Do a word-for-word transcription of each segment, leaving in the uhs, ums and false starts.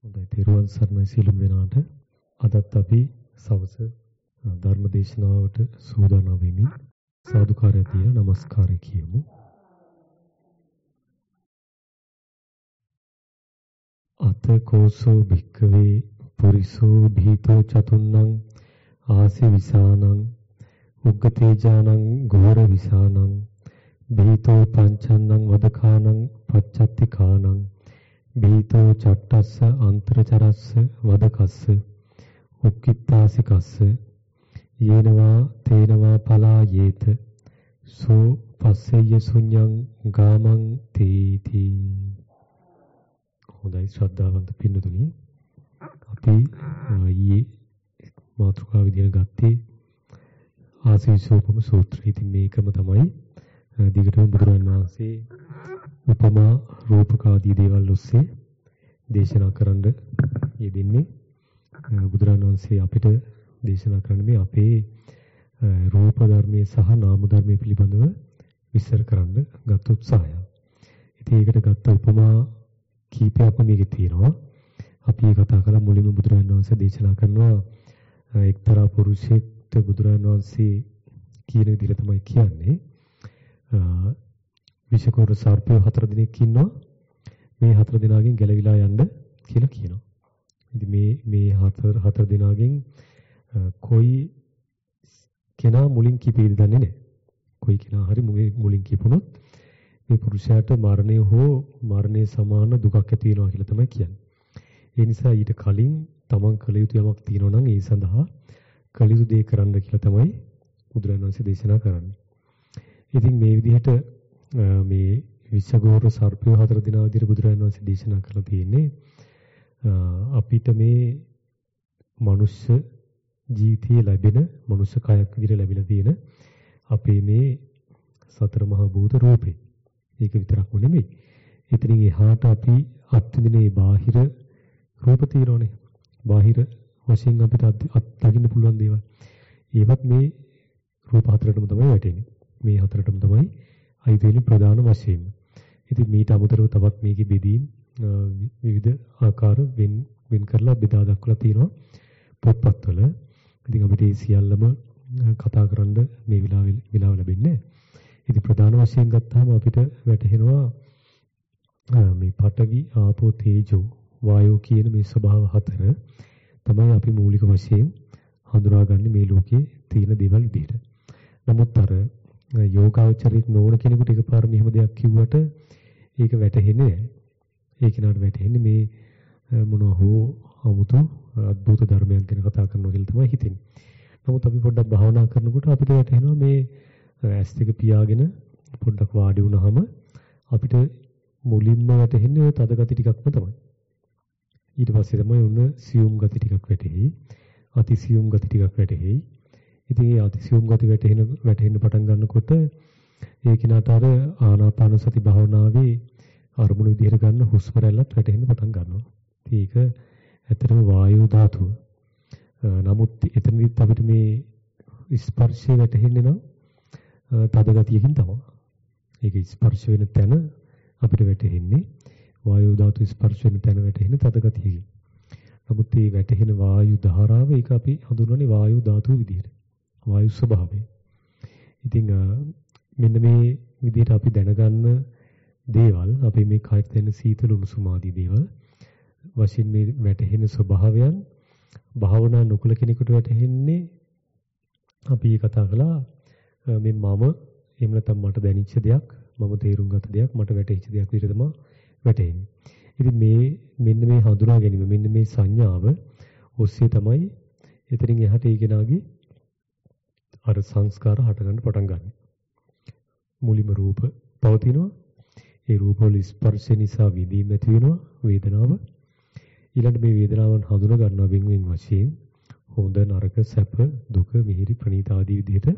හොඳයි තෙරුවන් සරණයි සියලුම දෙනාට. අදත් අපි සවස ධර්ම දේශනාවට සූදානම් වෙමින් සාදුකාරය දීලා নমස්කාරය කියමු. අත කෝසෝ භික්ඛවේ පුරිසෝ භීතෝ චතුන්නං ආසි විසානං උග්ගතේජානං ගෝර විසානං භීතෝ පංචන්නං වදකානං පච්චත්තිකානං භීතෝ චට්ටස්ස අන්තරචරස්ස වදකස්ස උක්කිත්තාසිකස්ස යේනවා තේනවා පලා යේත සෝ පස්සෙය්‍ය ශුඤ්ඤං ගාමං තීති. හොඳයි ශ්‍රද්ධාවන්ත පින්නතුනි, අපි ඊයේ මාතෘකාව විදිහට ගත්තේ ආසීසෝපම සූත්‍රය. ඉතින් මේකම තමයි දිගටම බුදුරජාණන් වහන්සේ උපමා රූපක ආදී දේවල් ඔස්සේ දේශනා කරන්න යෙදෙන්නේ. බුදුරජාණන් වහන්සේ අපිට දේශනා කරන්නේ මේ අපේ රූප ධර්මයේ සහ නාම ධර්මයේ පිළිබඳව විස්තර කරන්න ගත් උත්සාහය. ඉතින් ඒකට ගත්ත උපමා කීපයක් මේකේ තියෙනවා. අපි කතා කළා මුලින්ම බුදුරජාණන් වහන්සේ දේශනා කරනවා එක්තරා පුරුෂයෙක්ට බුදුරජාණන් වහන්සේ කියන විදිහට තමයි කියන්නේ. විෂකෝර සර්පය හතර දිනක් ඉන්නවා. මේ හතර දිනාගෙන් ගැලවිලා යන්න කියලා කියනවා. ඉතින් මේ මේ හතර හතර දිනාගෙන් කොයි කෙනා මුලින් කිපෙයිද දන්නේ නැහැ. කොයි කෙනා හරි මුලින් කිපුණොත් මේ පුරුෂයාට මරණය හෝ මරණය සමාන දුකක් ඇති වෙනවා කියලා තමයි කියන්නේ. ඒ නිසා ඊට කලින් තමන් කළ යුතු යමක් තියෙනවා නම් ඒ සඳහා කළ යුතු දේ කරන්න කියලා තමයි බුදුරජාණන් වහන්සේ දේශනා කරන්නේ. ඉතින් මේ විදිහට මේ විෂගෝර සර්පය හතර දිනා විදිහට බුදුරජාණන් වහන්සේ දේශනා කරලා තියෙන්නේ අපිට මේ මනුෂ්‍ය ජීවිතයේ ලැබෙන මනුෂ්‍ය කයක් විදිහට ලැබිලා තියෙන අපේ මේ සතර මහා භූත රූපේ. ඒක විතරක්ම නෙමෙයි. එතනින් එහාට අපි අත්විඳිනේ බාහිර රූප తీරෝනේ. බාහිර වශයෙන් අපිට අත්දකින්න පුළුවන් දේවල්. ඒවත් මේ රූප හතරටම තමයි වැටෙන්නේ. මේ හතරටම තමයි අයිති වෙන්නේ ප්‍රධාන වශයෙන්. ඉතින් මීට අමතරව තවත් මේකේ බෙදීම් විවිධ ආකාර වෙන් වෙන් කරලා බෙදා දක්වලා තියෙනවා පොත්පත්වල. ඉතින් අපිට මේ සියල්ලම කතා කරන්න මේ විලාව විලාව ලැබෙන්නේ. ඉතින් ප්‍රධාන වශයෙන් ගත්තාම අපිට වැටහෙනවා මේ පඨවි ආපෝ තේජෝ වායෝ කියන මේ ස්වභාව හතර තමයි අපි මූලික වශයෙන් හඳුනාගන්නේ මේ ලෝකේ තියෙන දේවල් විදිහට. නමුත් අර යෝගාවචරික නොවන කෙනෙකුට එකපාර මෙහෙම දෙයක් කිව්වට ඒක වැටහෙන්නේ නැහැ. ඒ කෙනාට වැටහෙන්නේ මේ මොනවා හෝ 아무තු අద్భుත ධර්මයක් ගැන කතා කරනවා කියලා තමයි හිතෙන්නේ. නමුත් අපි පොඩ්ඩක් භාවනා කරනකොට අපිට වැටහෙනවා මේ ඇස් දෙක පියාගෙන පොඩ්ඩක් වාඩි වුණාම අපිට මුලින්ම වැටහෙන්නේ ওই තද ගති ටිකක්ම තමයි. ඊට පස්සේ තමයි උන්න සියුම් ගති ටිකක් වැටෙයි. අති සියුම් ගති ටිකක් වැටෙයි. ඉතින් ඒ අති සියුම් ගති වැටෙන වැටෙන්න පටන් ගන්නකොට ඒ කිනාට අර ආනාපාන සති භාවනාවේ අරමුණු විදිහට ගන්න හුස්ම රැල්ලත් වැටෙන්න පටන් ගන්නවා. ඉතින් ඒක ඇත්තටම වායු ධාතුව. නමුත් එතනදිත් අපිට මේ ස්පර්ශය වැටෙන්නේ නම් තද ගතියකින් තමයි. ඒක ස්පර්ශ වෙන තැන අපිට වැටෙන්නේ වායු ධාතු ස්පර්ශ වෙන තැන වැටෙන්නේ තද ගතියකින්. නමුත් මේ වැටෙන වායු ධාරාව ඒක අපි හඳුන්වන්නේ වායු ධාතුව විදිහට. වායු ස්වභාවය. ඉතින් මෙන්න මේ විදිහට අපි දැනගන්න දේවල් අපි මේ කයට දැනෙන සීතල උණුසුම ආදී දේවල් වශයෙන් මේ වැටෙන ස්වභාවයන් භාවනා නොකළ කෙනෙකුට වැටෙන්නේ අපි කතා කළා මේ මම එහෙම නැත්නම් මට දැනෙච්ච දෙයක් මම තේරුම් ගත දෙයක් මට වැටහිච්ච දෙයක් විදිහට තමයි වැටෙන්නේ. ඉතින් මේ මෙන්න මේ හඳුනා ගැනීම මෙන්න මේ සංඥාව ඔස්සේ තමයි එතනින් එහාට ඒ කෙනාගේ අර සංස්කාර හටගන්න පටන් ගන්න. මුලින්ම රූප පවතිනවා. ඒ රූප වල ස්පර්ශ නිසා විඳීම ඇති වෙනවා වේදනාව. ඊළඟට මේ වේදනාවන් හඳුනා ගන්නවා වෙන වෙන වශයෙන් හොඳ නරක සැප දුක මිහිරි ප්‍රණීත ආදී විදිහට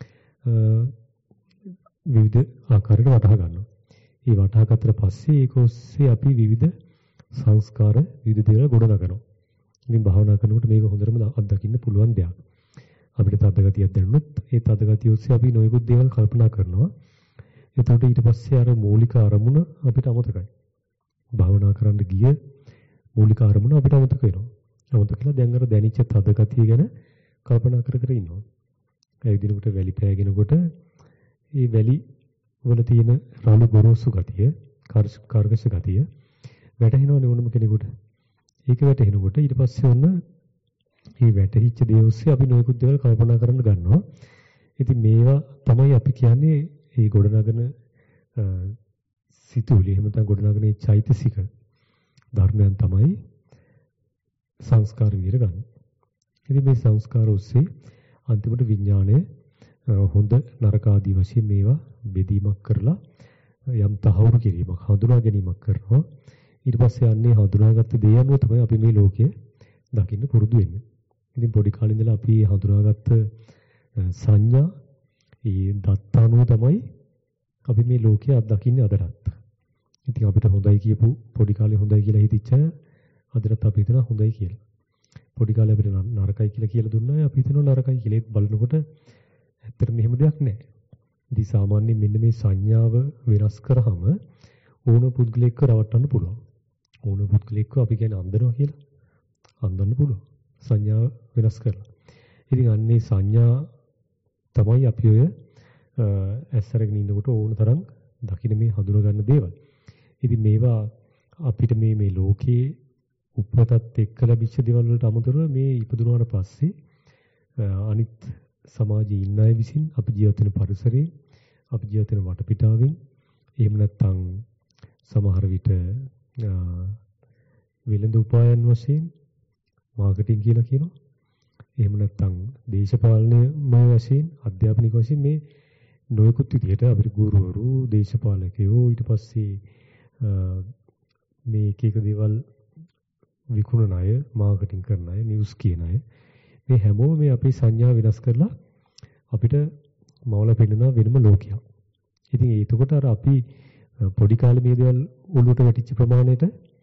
විවිධ ආකාරයට වටහා ගන්නවා. මේ වටහා ගත්තට පස්සේ ඒක ඔස්සේ අපි විවිධ සංස්කාර විවිධ දේවල් ගොඩනගනවා. ඉතින් භාවනා කරනකොට මේක හොඳටම අත්දකින්න පුළුවන් දෙයක්. අපිට තද ගතියක් දැනුනොත් ඒ තද ගතිය ඔස්සේ අපි නොයෙකුත් දේවල් කල්පනා කරනවා. එතකොට ඊට පස්සේ අර මූලික අරමුණ අපිට අමතකයි. භාවනා කරන්න ගිය මූලික අරමුණ අපිට අමතක වෙනවා. අමතක කළා දැන් අර දැනිච්ච තද ගතිය ගැන කල්පනා කර කර ඉන්නවා. ඒ විදිහකට වැලි පෑගෙනකොට මේ වැලි වල තියෙන රළු ගොරෝසු ගතිය, කාර්කශ ගතිය වැටහෙනවනේ ඕනම කෙනෙකුට. ඒක වැටහෙනකොට ඊට පස්සේ ඔන්න මේ වැටහිච්ච දේ ඔස්සේ අපි නොයෙකුත් දේවල් කල්පනා කරන්න ගන්නවා. ඉතින් මේවා තමයි අපි කියන්නේ මේ ගොඩනගන සිතුවිලි එහෙම නැත්නම් ගොඩනගන චෛතසික ධර්මයන් තමයි සංස්කාර විදිහට ගන්න. ඉතින් මේ සංස්කාර ඔස්සේ අන්තිමට විඥාණය හොඳ නරක ආදී වශයෙන් මේවා බෙදීමක් කරලා යම් තහවුරු කිරීමක් හඳුනා ගැනීමක් කරනවා. ඊට පස්සේ යන්නේ හඳුනාගත්ත දේ අනුව තමයි අපි මේ ලෝකය දකින්න පුරුදු වෙන්නේ. ඉතින් පොඩි කාලේ ඉඳලා අපි හඳුනාගත්ත සංඥා ඒ දත්ත අනුව තමයි අපි මේ ලෝකය අත්දකින්නේ අදටත්. ඉතින් අපිට හොඳයි කියපු පොඩි කාලේ හොඳයි කියලා හිතච්ච අය අදටත් අපි හිතනවා හොඳයි කියලා. පොඩි කාලේ අපිට නරකයි කියලා කියලා දුන්නා අපි හිතනවා නරකයි කියලා. ඒත් බලනකොට ඇත්තට මෙහෙම දෙයක් නැහැ. ඉතින් සාමාන්‍යයෙන් මෙන්න මේ සංඥාව වෙනස් කරාම ඕන පුද්ගලෙක්ව රවට්ටන්න පුළුවන්. ඕන පුද්ගලෙක්ව අපි කියන්නේ අන්දනවා කියලා. අන්දන්න පුළුවන්. සංඥාව වෙනස් කරලා. ඉතින් අන්නේ සංඥා තමයි අපි ඔය ඇස්සරගෙන ඉන්නකොට ඕන තරම් දකින්න මේ හඳුනා ගන්න දේවල්. ඉතින් මේවා අපිට මේ මේ ලෝකයේ උපතත් එක්ක ලැබිච්ච දේවල් වලට අමතරව මේ ඉපදුනාට පස්සේ අනිත් සමාජයේ ඉන්න අය විසින් අපි ජීවත් වෙන පරිසරයෙන් අපි ජීවත් වෙන වටපිටාවෙන් එහෙම නැත්නම් සමහර විට වෙළඳ උපායන් වශයෙන් මාකටිං කියලා කියනවා. එහෙම නැත්නම් දේශපාලනමය වශයෙන් අධ්‍යාපනික වශයෙන් මේ නොයෙකුත් විදිහට අපිට ගුරුවරු දේශපාලකයෝ ඊට පස්සේ මේ එක එක දේවල් විකුණන අය මාකටිං කරන අය නිවුස් කියන අය මේ හැමෝම මේ අපේ සංඥා වෙනස් කරලා අපිට මවල පෙන්නන වෙනම ලෝකයක්. ඉතින් ඒකකොට අර අපි පොඩි කාලේ මේ දේවල් ඔළුවට වැටිච්ච ප්‍රමාණයට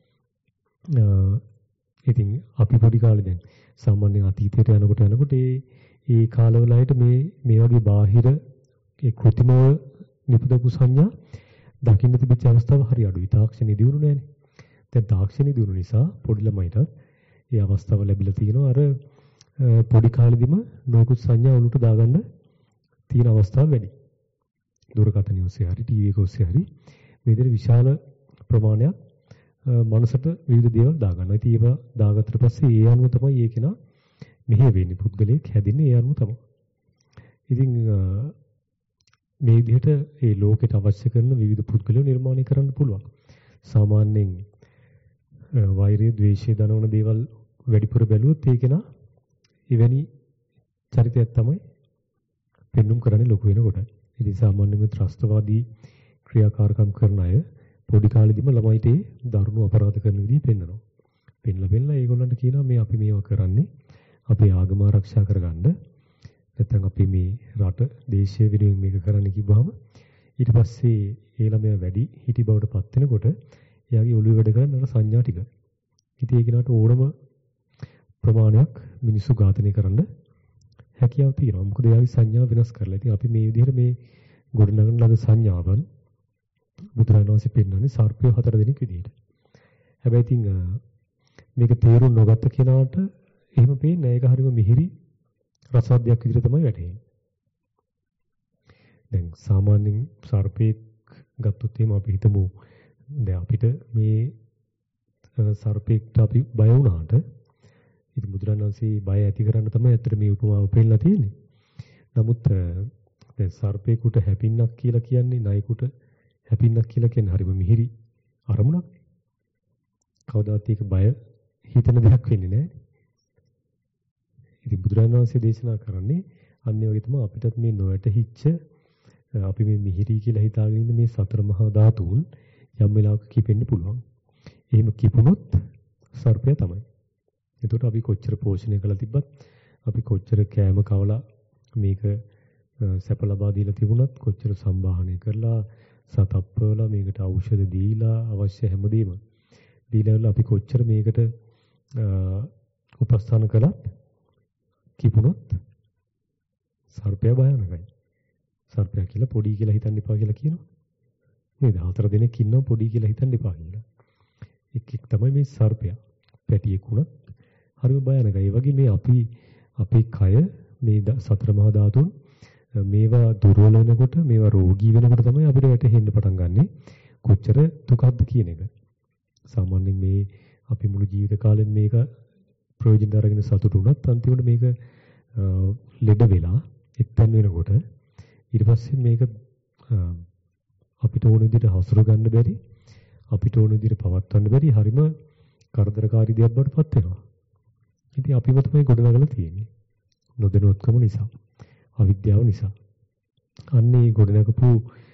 ඉතින් අපි පොඩි කාලේ දැන් සාමාන්‍යයෙන් අතීතයට යනකොට යනකොට ඒ ඒ කාලවලයිට මේ මේ වගේ බාහිර ඒ කෘතිමව නිපදවපු සංඥා දකින්න තිබිච්ච අවස්ථාව හරි අඩුයි. තාක්ෂණي දියුණු නැහැනේ. දැන් තාක්ෂණي දියුණු නිසා පොඩි ළමයිට ඒ අවස්ථාව ලැබිලා තියෙනවා. අර පොඩි කාලෙදිම නොයෙකුත් සංඥා ඔලුවට දාගන්න තියෙන අවස්ථාව වැඩි. දුරකථන ඔස්සේ හරි ටීවී එක ඔස්සේ හරි මේ විදිහට විශාල ප්‍රමාණයක් මනසට විවිධ දේවල් දාගන්නවා. ඉතින් ඒවා දාගත්තට පස්සේ ඒ අනුව තමයි ඒ කෙනා මෙහෙ වෙන්නේ. පුද්ගලයෙක් හැදින්නේ ඒ අනුව තමයි. ඉතින් මේ විදිහට ඒ ලෝකෙට අවශ්‍ය කරන විවිධ පුද්ගලයෝ නිර්මාණය කරන්න පුළුවන්. සාමාන්‍යයෙන් වෛරය, ද්වේෂය දනවන දේවල් වැඩිපුර බැලුවොත් ඒ කෙනා එවැනි චරිතයක් තමයි පෙන්눔 කරන්නේ ලොකු වෙනකොට. ඉතින් සාමාන්‍යයෙන් ත්‍රස්තවාදී ක්‍රියාකාරකම් කරන අය පොඩි කාලෙදිම ළමයිට ඒ දරුණු අපරාධ කරන විදිහ පෙන්නනවා. පෙන්නලා පෙන්නලා ඒගොල්ලන්ට කියනවා මේ අපි මේවා කරන්නේ අපේ ආගම ආරක්ෂා කරගන්න. නැත්නම් අපි මේ රට දේශය වෙනුවෙන් මේක කරන්න කිව්වහම ඊට පස්සේ ඒ ළමයා වැඩි හිටි බවට පත් වෙනකොට එයාගේ ඔළුවේ වැඩ කරන අර සංඥා ටික. ඉතින් ඒක නට ඕනම ප්‍රමාණයක් මිනිස්සු ඝාතනය කරන්න හැකියාව තියෙනවා. මොකද එයාගේ සංඥා වෙනස් කරලා. ඉතින් අපි මේ විදිහට මේ ගොඩනගන ලද සංඥාවන් බුදුරජාණන් වහන්සේ පෙන්වන්නේ සර්පය හතර දෙනෙක් විදිහට. හැබැයි ඉතින් මේක තේරුම් නොගත්ත කෙනාට එහෙම පේන්නේ ඒක හරියම මිහිරි රසාද්දයක් විදිහට තමයි වැටෙන්නේ. දැන් සාමාන්‍යයෙන් සර්පෙක් ගත්තොත් එහෙම අපි හිතමු දැන් අපිට මේ සර්පෙක්ට අපි බය වුණාට ඉතින් බුදුරජාණන් වහන්සේ බය ඇති කරන්න තමයි ඇත්තට මේ උපමාව පෙන්නලා තියෙන්නේ. නමුත් දැන් සර්පෙකුට හැපින්නක් කියලා කියන්නේ නයිකුට හැපින්නක් කියලා කියන්නේ හරිම මිහිරි අරමුණක්. කවදාත් ඒක බය හිතන දෙයක් වෙන්නේ නැහැ. ඉතින් බුදුරජාණන් වහන්සේ දේශනා කරන්නේ අන්නේ වගේ තමයි අපිටත් මේ නොයටහිච්ච අපි මේ මිහිරි කියලා හිතාගෙන ඉන්න මේ සතර මහා ධාතුන් යම් වෙලාවක කිපෙන්න පුළුවන්. එහෙම කිපුණොත් සර්පය තමයි. එතකොට අපි කොච්චර පෝෂණය කළා තිබ්බත් අපි කොච්චර කෑම කවලා මේක සැප ලබා දීලා තිබුණත් කොච්චර සම්බාහනය කරලා සතප්පවලා මේකට ඖෂධ දීලා අවශ්‍ය හැමදේම දීලා අපි කොච්චර මේකට උපස්ථාන කළත් කිපුණොත් සර්පය භයානකයි. සර්පය කියලා පොඩි කියලා හිතන්න එපා කියලා කියනවා. නේද? හතර දෙනෙක් ඉන්නවා පොඩි කියලා හිතන්න එපා කියලා. එක් එක් තමයි මේ සර්පයා. පැටියෙක් වුණත් හරිම භයානකයි. ඒ වගේ මේ අපි අපේ කය මේ සතර මහා ධාතුන් මේවා දුර්වල වෙනකොට මේවා රෝගී වෙනකොට තමයි අපිට වැටහෙන්න පටන් ගන්නෙ කොච්චර දුකක්ද කියන එක. සාමාන්‍යයෙන් මේ අපි මුළු ජීවිත කාලෙම මේක ප්‍රයෝජන අරගෙන සතුටු වුණත් අන්තිමට මේක ලෙඩ වෙලා එක්තැන් වෙනකොට ඊට පස්සේ මේක අපිට ඕන විදිහට හසුර ගන්න බැරි අපිට ඕන විදිහට පවත්වන්න බැරි හරිම කරදරකාරී දෙයක් බවට පත් වෙනවා. ඉතින් අපිම තමයි ගොඩනගලා තියෙන්නේ. නොදැනුවත්කම නිසා, අවිද්‍යාව නිසා. අන්නේ ගොඩනගපු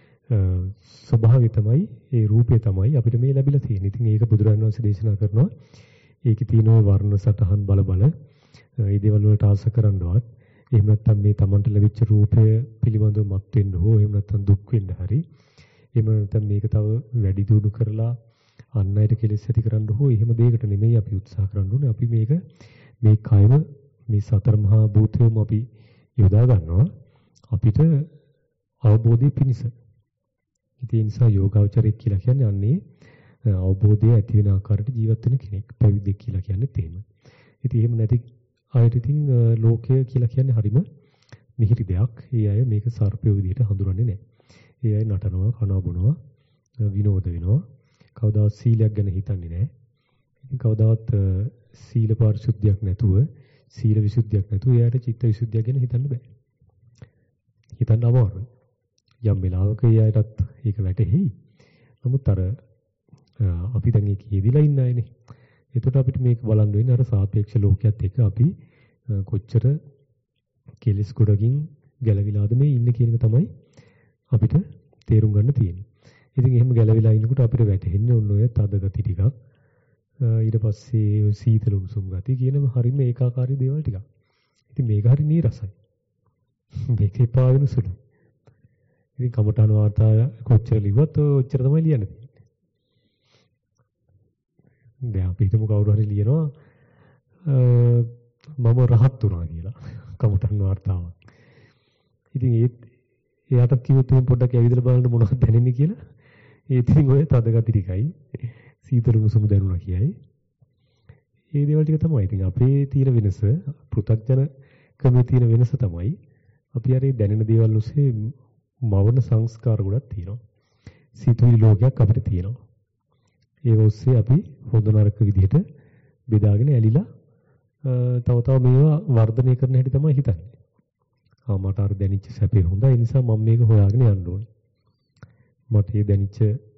ස්වභාවය තමයි, ඒ රූපය තමයි අපිට මේ ලැබිලා තියෙන්නේ. ඉතින් ඒක බුදුරජාණන් වහන්සේ දේශනා කරනවා. ඒකේ තියෙන වර්ණ සටහන් බල බල ඒ දේවල් වලට ආස කරන්නවත්, එහෙම නැත්නම් මේ Tamanට ලැබිච්ච රූපය පිළිබඳව මත් වෙන්න හෝ එහෙම නැත්නම් දුක් වෙන්න හරි, එහෙම නැත්නම් මේක තව වැඩි දියුණු කරලා අන් අයට කෙලෙස් ඇති කරන්න හෝ එහෙම දෙයකට නෙමෙයි අපි උත්සාහ කරන්න ඕනේ. අපි මේක මේ කයම මේ සතර මහා භූතයම අපි යොදා ගන්නවා අපිට අවබෝධය පිණිස. ඒ නිසා යෝගාවචරය කියලා කියන්නේ අන්නේ අවබෝධය ඇති වෙන ආකාරයට ජීවත් වෙන කෙනෙක්. පැවිදි කියලා කියන්නේ එහෙම. ඉතින් එහෙම නැති අයට ඉතින් ලෝකය කියලා කියන්නේ හරිම මිහිරි දෙයක්. ඒ අය මේක සර්පය විදිහට හඳුනන්නේ නැහැ. ඒ අය නටනවා, කනවා බොනවා, විනෝද වෙනවා. කවදාවත් සීලයක් ගැන හිතන්නේ නැහැ. ඉතින් කවදාවත් සීල පාරිශුද්ධියක් නැතුව, සීල විසුද්ධියක් නැතුව එයාට චිත්ත විසුද්ධියක් ගැන හිතන්න බෑ. හිතන්න අමාරුයි. යම් වෙලාවක එයාටත් ඒක වැටහෙයි. නමුත් අර අපි දැන් ඒක යෙදිලා ඉන්න අයනේ. එතකොට අපිට මේක බලන්න වෙන්නේ අර සාපේක්ෂ ලෝකයක් එක්ක අපි කොච්චර කෙලස් ගොඩකින් ගැලවිලාද මේ ඉන්නේ කියන එක තමයි අපිට තේරුම් ගන්න තියෙන්නේ. ඉතින් එහෙම ගැලවිලා ඉන්නකොට අපිට වැටහෙන්නේ ඔන්න ඔය තද ගති ටිකක්. ඊට පස්සේ සීතල උණුසුම් ගති කියන හරිම ඒකාකාරී දේවල් ටිකක්. ඉතින් මේක හරි නීරසයි. මේක එපා වෙන සුළු. ඉතින් කමඨාන වාර්තා කොච්චර ලිව්වත් ඔච්චර තමයි ලියන්න තියෙන්නේ. දැන් අපි හිතමු කවුරු හරි ලියනවා මම රහත් වුණා කියලා කමඨාන වාර්තාවක්. ඉතින් ඒත් එයාට කිව්වොත් මේ පොඩ්ඩක් ඇවිදලා බලන්න මොනවද දැනෙන්නේ කියලා. ඒ ඉතින් ඔය තද ගති ටිකයි සීතල උණුසුම දැනුණා කියයි. මේ දේවල් ටික තමයි. ඉතින් අපේ තියෙන වෙනස, පෘථග්ජන ක්‍රමයේ තියෙන වෙනස තමයි අපි අර දැනෙන දේවල් ඔස්සේ මවන සංස්කාර ගොඩක් තියෙනවා. සිතුවිලි ලෝකයක් අපිට තියෙනවා. ඒ ඔස්සේ අපි හොඳ නරක විදිහට බෙදාගෙන ඇලිලා තව තව මේවා වර්ධනය කරන හැටි තමයි හිතන්නේ. ආ මට අර දැනෙච්ච සැපේ හොඳයි, ඒ නිසා මම මේක හොයාගෙන යන්න ඕනේ. මට ඒ දැනෙච්ච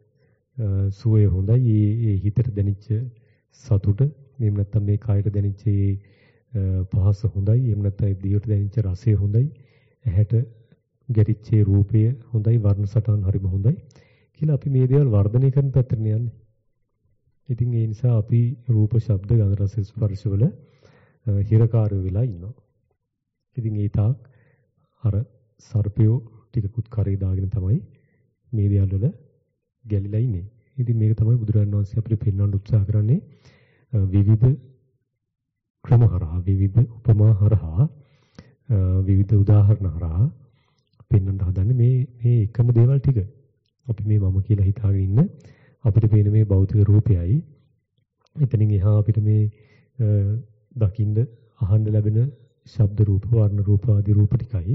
සුවය හොඳයි, ඒ ඒ හිතට දැනෙච්ච සතුට, එහෙම නැත්නම් මේ කායට දැනෙච්ච පහස හොඳයි, එහෙම නැත්නම් ඒ දිවට දැනෙච්ච රසය හොඳයි, ඇහැට ගැටිච්ච රූපය හොඳයි, වර්ණ සටහන් හරිම හොඳයි කියලා අපි මේ දේවල් වර්ධනය කරන පැත්තට යන්නේ. ඉතින් ඒ නිසා අපි රූප, ශබ්ද, ගන්ධ, රස, ස්පර්ශ වල හිරකාරය වෙලා ඉන්නවා. ඉතින් ඒ තාක් අර සර්පයෝ ටිකකුත් කරේ දාගෙන තමයි මේ දේවල් වල ගැලිලා ඉන්නේ. ඉතින් මේක තමයි බුදුරජාණන් වහන්සේ අපිට පෙන්වන්න උත්සාහ කරන්නේ විවිධ ක්‍රම හරහා, විවිධ උපමා හරහා, විවිධ උදාහරණ හරහා පෙන්වන්න හදන්නේ මේ මේ එකම දේවල් ටික. අපි මේ මම කියලා හිතාගෙන ඉන්න අපිට පේන මේ භෞතික රූපයයි, එතනින් එහා අපිට මේ දකින්න අහන්න ලැබෙන ශබ්ද රූප, වර්ණ රූප ආදී රූප ටිකයි.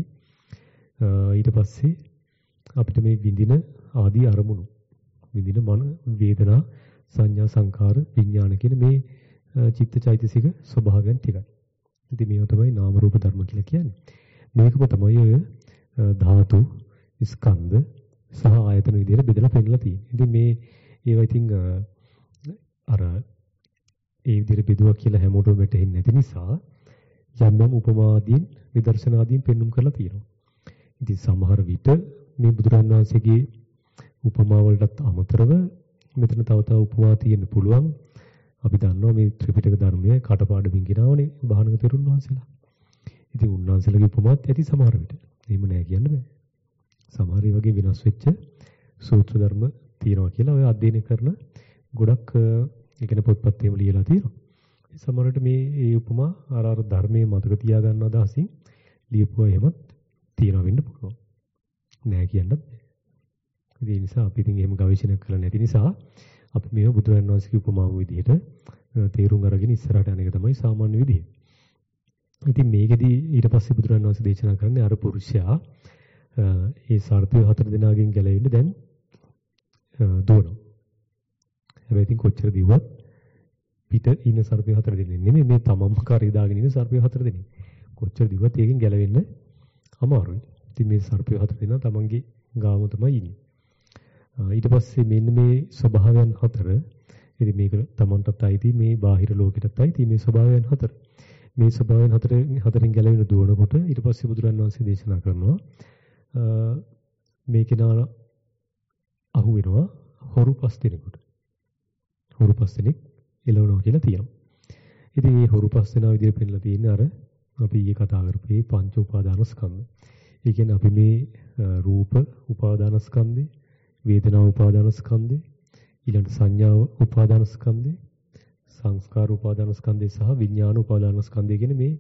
ඊට පස්සේ අපිට මේ විඳින ආදී අරමුණු, විඳින මන, වේදනා, සංඥා, සංකාර, විඥාන කියන මේ චිත්තචෛතසික ස්වභාවයන් ටිකයි. ඉතින් මේවා තමයි නාම රූප ධර්ම කියලා කියන්නේ. මේකම තමයි ඔය ධාතු, ස්කන්ධ සහ ආයතන විදිහට බෙදලා පෙන්නලා තියෙන්නේ. ඉතින් මේ ඒවා ඉතින් අර ඒ විදිහට බෙදුවා කියලා හැමෝටම වැටහෙන්නේ නැති නිසා යම් යම් උපමාදීන්, නිදර්ශනාදීන් පෙන්눔 කරලා තියෙනවා. ඉතින් සමහර විට මේ බුදුරජාණන් වහන්සේගේ උපමා වලටත් අමතරව මෙතන තව තව උපමා තියෙන්න පුළුවන්. අපි දන්නවා මේ ත්‍රිපිටක ධර්මයේ කටපාඩමින් ගෙනාවනේ බාහනක තෙරුන් වහන්සේලා. ඉතින් උන්වහන්සේලාගේ උපමාත් ඇති සමහර විට. එහෙම නෑ කියන්න බෑ. සමහර ඒ වගේ වෙනස් වෙච්ච සූත්‍ර ධර්ම තියෙනවා කියලා ඔය අධ්‍යයනය කරන ගොඩක් ඒ කියන්නේ පොත්පත් එහෙම ලියලා තියෙනවා. සමහරවිට මේ ඒ උපමා අර අර ධර්මයේ මතක තියාගන්න අදහසින් ලියපුවා එහෙමත් තියනවා වෙන්න පුළුවන්. නෑ කියන්නත් බෑ. ඒ නිසා අපි ඉතින් එහෙම ගවේෂණය කරලා නැති නිසා අපි මේව බුදුරජාණන් වහන්සේගේ උපමාව විදිහට තේරුම් අරගෙන ඉස්සරහට යන එක තමයි සාමාන්‍ය විදිය. ඉතින් මේකෙදි ඊට පස්සේ බුදුරජාණන් වහන්සේ දේශනා කරන්නේ අර පුරුෂයා ඒ සර්පය හතර දෙනාගෙන් ගැලවෙන්න දැන් දුවනවා. හැබැයි ඉතින් කොච්චර දිව්වත් පිට ඉන්න සර්පය හතර දෙනෙක් නෙමෙයි මේ තමම කරේ දාගෙන ඉන්න සර්පය හතර දෙනෙක්. කොච්චර දිව්වත් ඒකෙන් ගැලවෙන්න අමාරුයි. ඉතින් මේ සර්පය හතර දෙනා තමන්ගේ ගාම තමයි ඉන්නේ. ඊට පස්සේ මෙන්න මේ ස්වභාවයන් හතර ඉතින් මේක තමන්ටත් අයිති මේ බාහිර ලෝකෙටත් අයිති මේ ස්වභාවයන් හතර. මේ ස්වභාවයන් හතර හතරෙන් ගැලවෙන දුවනකොට ඊට පස්සේ බුදුරන් වහන්සේ දේශනා කරනවා මේකේ නා අහු වෙනවා හොරු පස් දෙනෙකුට. හොරු පස් දෙනෙක් එළවනවා කියලා තියෙනවා. ඉතින් මේ හොරු පස් දෙනා විදිහට පෙන්නලා තියෙන්නේ අර අපි ඊයේ කතා කරපු මේ පංච උපාදානස්කන්ධ. ඒ කියන්නේ අපි මේ රූප උපාදානස්කන්ධේ, වේදනා උපාදානස්කන්ධේ, ඊළඟ සංඥා උපාදානස්කන්ධේ, සංස්කාර උපාදානස්කන්ධේ සහ විඥාන උපාදානස්කන්ධය කියන මේ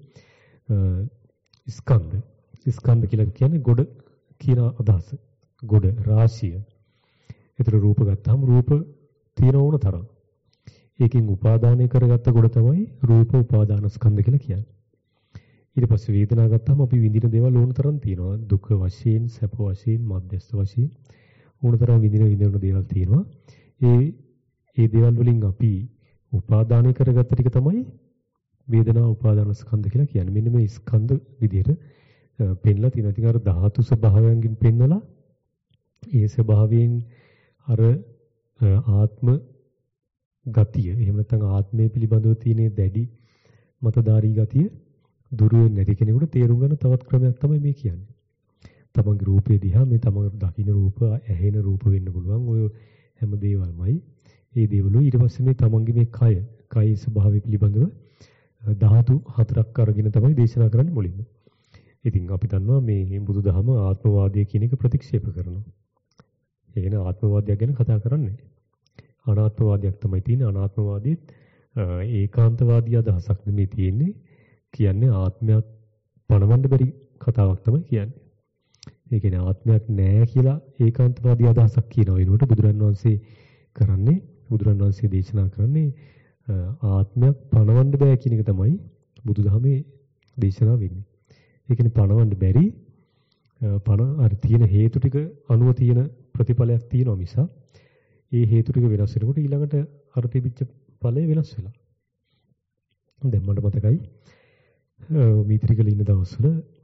ස්කන්ධ. ස්කන්ධ කියලා කියන්නේ ගොඩ කියන අදහස. ගොඩ රාශිය. ඒතර රූප ගත්තාම රූප තියෙන ඕන තරම්. ඒකෙන් උපාදානය කරගත්ත ගොඩ තමයි රූප උපාදානස්කන්ධ කියලා කියන්නේ. ඊට පස්සේ වේදනා ගත්තාම අපි විඳින දේවල් ඕන තරම් තියෙනවා. දුක වශයෙන්, සැප වශයෙන්, මධ්‍යස්ථ වශයෙන් ඕන තරම් විඳින විඳින දේවල් තියෙනවා. ඒ ඒ දේවල් වලින් අපි උපාදානය කරගත්ත ටික තමයි වේදනා උපාදානස්කන්ධ කියලා කියන්නේ. මෙන්න මේ ස්කන්ධ විදිහට පෙන්ලා තියෙනවා. ඉතින් අර ධාතු ස්වභාවයන්ගෙන් පෙන්නලා ඒ ස්වභාවයෙන් අර ආත්ම ගතිය එහෙම නැත්නම් ආත්මය පිළිබඳව තියෙන දැඩි මතධාරී ගතිය දුරු වෙන්නේ නැති කෙනෙකුට තේරුම් ගන්න තවත් ක්‍රමයක් තමයි මේ කියන්නේ. තමන්ගේ රූපේ දිහා මේ තමන් දකින්න රූප, ඇහෙන රූප වෙන්න පුළුවන්. ඔය හැම දේවල්මයි. ඒ දේවලු ඊට පස්සේ මේ තමන්ගේ මේ කය, කයි ස්වභාවය පිළිබඳව ධාතු හතරක් අරගෙන තමයි දේශනා කරන්නේ මුලින්ම. ඉතින් අපි දන්නවා මේ බුදුදහම ආත්මවාදය කියන එක ප්‍රතික්ෂේප කරනවා. ඒ කියන්නේ ආත්මවාදයක් ගැන කතා කරන්නේ නැහැ. අනාත්මවාදයක් තමයි තියෙන්නේ. අනාත්මවාදීත් ඒකාන්තවාදී අදහසක් නෙමෙයි තියෙන්නේ. කියන්නේ ආත්මයක් පණවන්න බැරි කතාවක් තමයි කියන්නේ. ඒ කියන්නේ ආත්මයක් නැහැ කියලා ඒකාන්තවාදී අදහසක් කියනවා. ඒනකොට බුදුරන් වහන්සේ කරන්නේ බුදුරන් වහන්සේ දේශනා කරන්නේ ආත්මයක් පණවන්න බෑ කියන එක තමයි බුදුදහමේ දේශනා වෙන්නේ. ඒ කියන්නේ පණවන්න බැරි පණ අර තියෙන හේතු ටික අනුව තියෙන ප්‍රතිඵලයක් තියෙනවා මිසක් ඒ හේතු ටික වෙනස් වෙනකොට ඊළඟට අර තිබිච්ච ඵලය වෙනස් වෙලා. දැන් මට මතකයි මීත්‍රිකල ඉන්න දවස්වල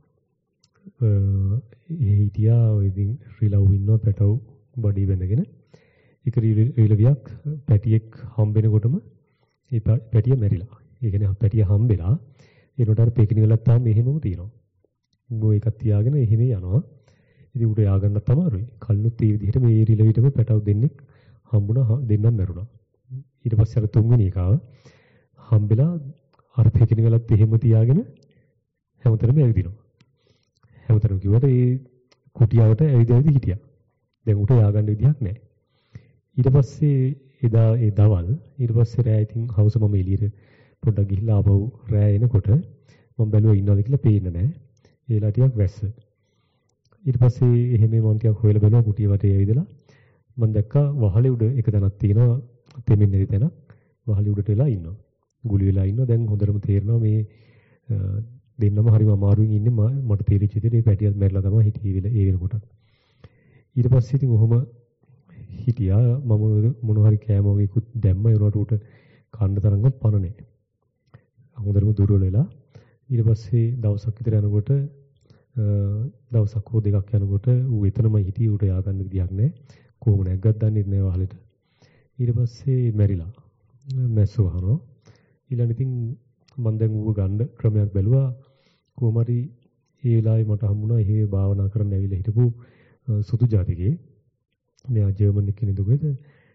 ඒ හිටියා ඔය ඉතින් රිලව් ඉන්නවා පැටව බඩේ බැඳගෙන ඒක රිලවියක් පැටියෙක් හම්බෙනකොටම ඒ පැටිය මැරිලා. ඒ කියන්නේ පැටිය හම්බෙලා ඒනට අර පෙකිනි වෙලක් තාම එහෙමම තියෙනවා. මොකෝ එකක් තියාගෙන එහෙම යනවා. ඉතින් උට යා ගන්නත් අමාරුයි. කල්නුත් ඒ විදිහට මේ රිලවිටම පැටව දෙන්නෙක් හම්බුණා දෙන්නම් මැරුණා. ඊට පස්සේ අර තුන්වෙනි එකාව හම්බෙලා අර පෙකිනි වෙලත් එහෙම තියාගෙන හැමතැනම ඇවිදිනවා. හැමතැනම කිව්වට ඒ කුටියට ඇවිද ඇවිද හිටියා. දැන් උට යා ගන්න විදිහක් නැහැ. ඊට පස්සේ එදා ඒ දවල් ඊට පස්සේ රෑ ඉතින් හවස මම එළියට පොඩ්ඩක් ගිහිල්ලා ආපහු රෑ එනකොට මම බැලුවා ඉන්නවද කියලා පේන්නේ නැහැ. ඒලා ටිකක් වැස්ස. ඊට පස්සේ එහෙම මම ටිකක් හොයලා බැලුවා කුටිය වටේ ඇවිදලා මම දැක්කා වහලේ උඩ එක තැනක් තියෙනවා තෙමින් නැති තැනක්. වහලේ උඩට වෙලා ඉන්නවා. ගුලි වෙලා ඉන්නවා. දැන් හොඳටම තේරෙනවා මේ දෙන්නම හරිම අමාරුවෙන් ඉන්නේ. මට තේරිච්ච විදිහට මේ පැටියත් මැරිලා තමයි හිටියේ ඒ වෙනකොට. ඊට පස්සේ ඉතින් ඔහොම හිටියා මම මොන හරි කෑම වගේකුත් දැම්ම ඒනට උට කන්න තරම්වත් පණ නැහැ. හොඳටම දුර්වල වෙලා ඊට පස්සේ දවසක් විතර යනකොට දවසක් හෝ දෙකක් යනකොට ඌ එතනම හිටියේ ඌට යා ගන්න විදියක් නැහැ. කොහොම නැග්ගත් දන්නේ නැහැ වහලෙට. ඊට පස්සේ මැරිලා. මැස්සෝ අහනවා. ඊළඟ ඉතින් මම දැන් ඌව ගන්න ක්‍රමයක් බැලුවා. කොහොම හරි ඒ වෙලාවේ මට හම්බුණා එහෙ භාවනා කරන්න ඇවිල්ලා හිටපු සුදු ජාතිකේ. මෙයා ජර්මන් කෙනෙක් දුකේද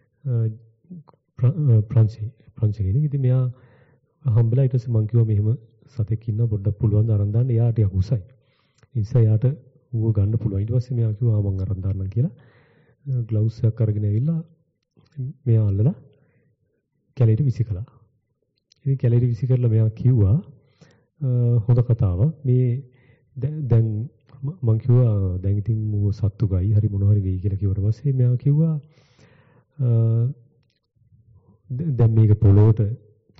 ප්‍රංශේ ප්‍රංශ කෙනෙක්. ඉතින් මෙයා හම්බෙලා ඊට පස්සේ මං කිව්වා මෙහෙම සතෙක් ඉන්න පොඩ්ඩක් පුළුවන් ද අරන් දාන්න. එයා ටිකක් උසයි. ඒ නිසා එයාට ඌව ගන්න පුළුවන්. ඊට පස්සේ මෙයා කිව්වා මං අරන් දාන්නම් කියලා. ග්ලව්ස් එකක් අරගෙන ඇවිල්ලා මෙයා අල්ලලා කැලේට විසි කළා. ඉතින් කැලේට විසි කරලා මෙයා කිව්වා හොඳ කතාවක්. මේ දැන් මං කිව්වා දැන් ඉතින් මූව සත්තු ගයි හරි මොනවා හරි වෙයි කියලා කිව්වට පස්සේ මෙයා කිව්වා දැන් මේක පොළොවට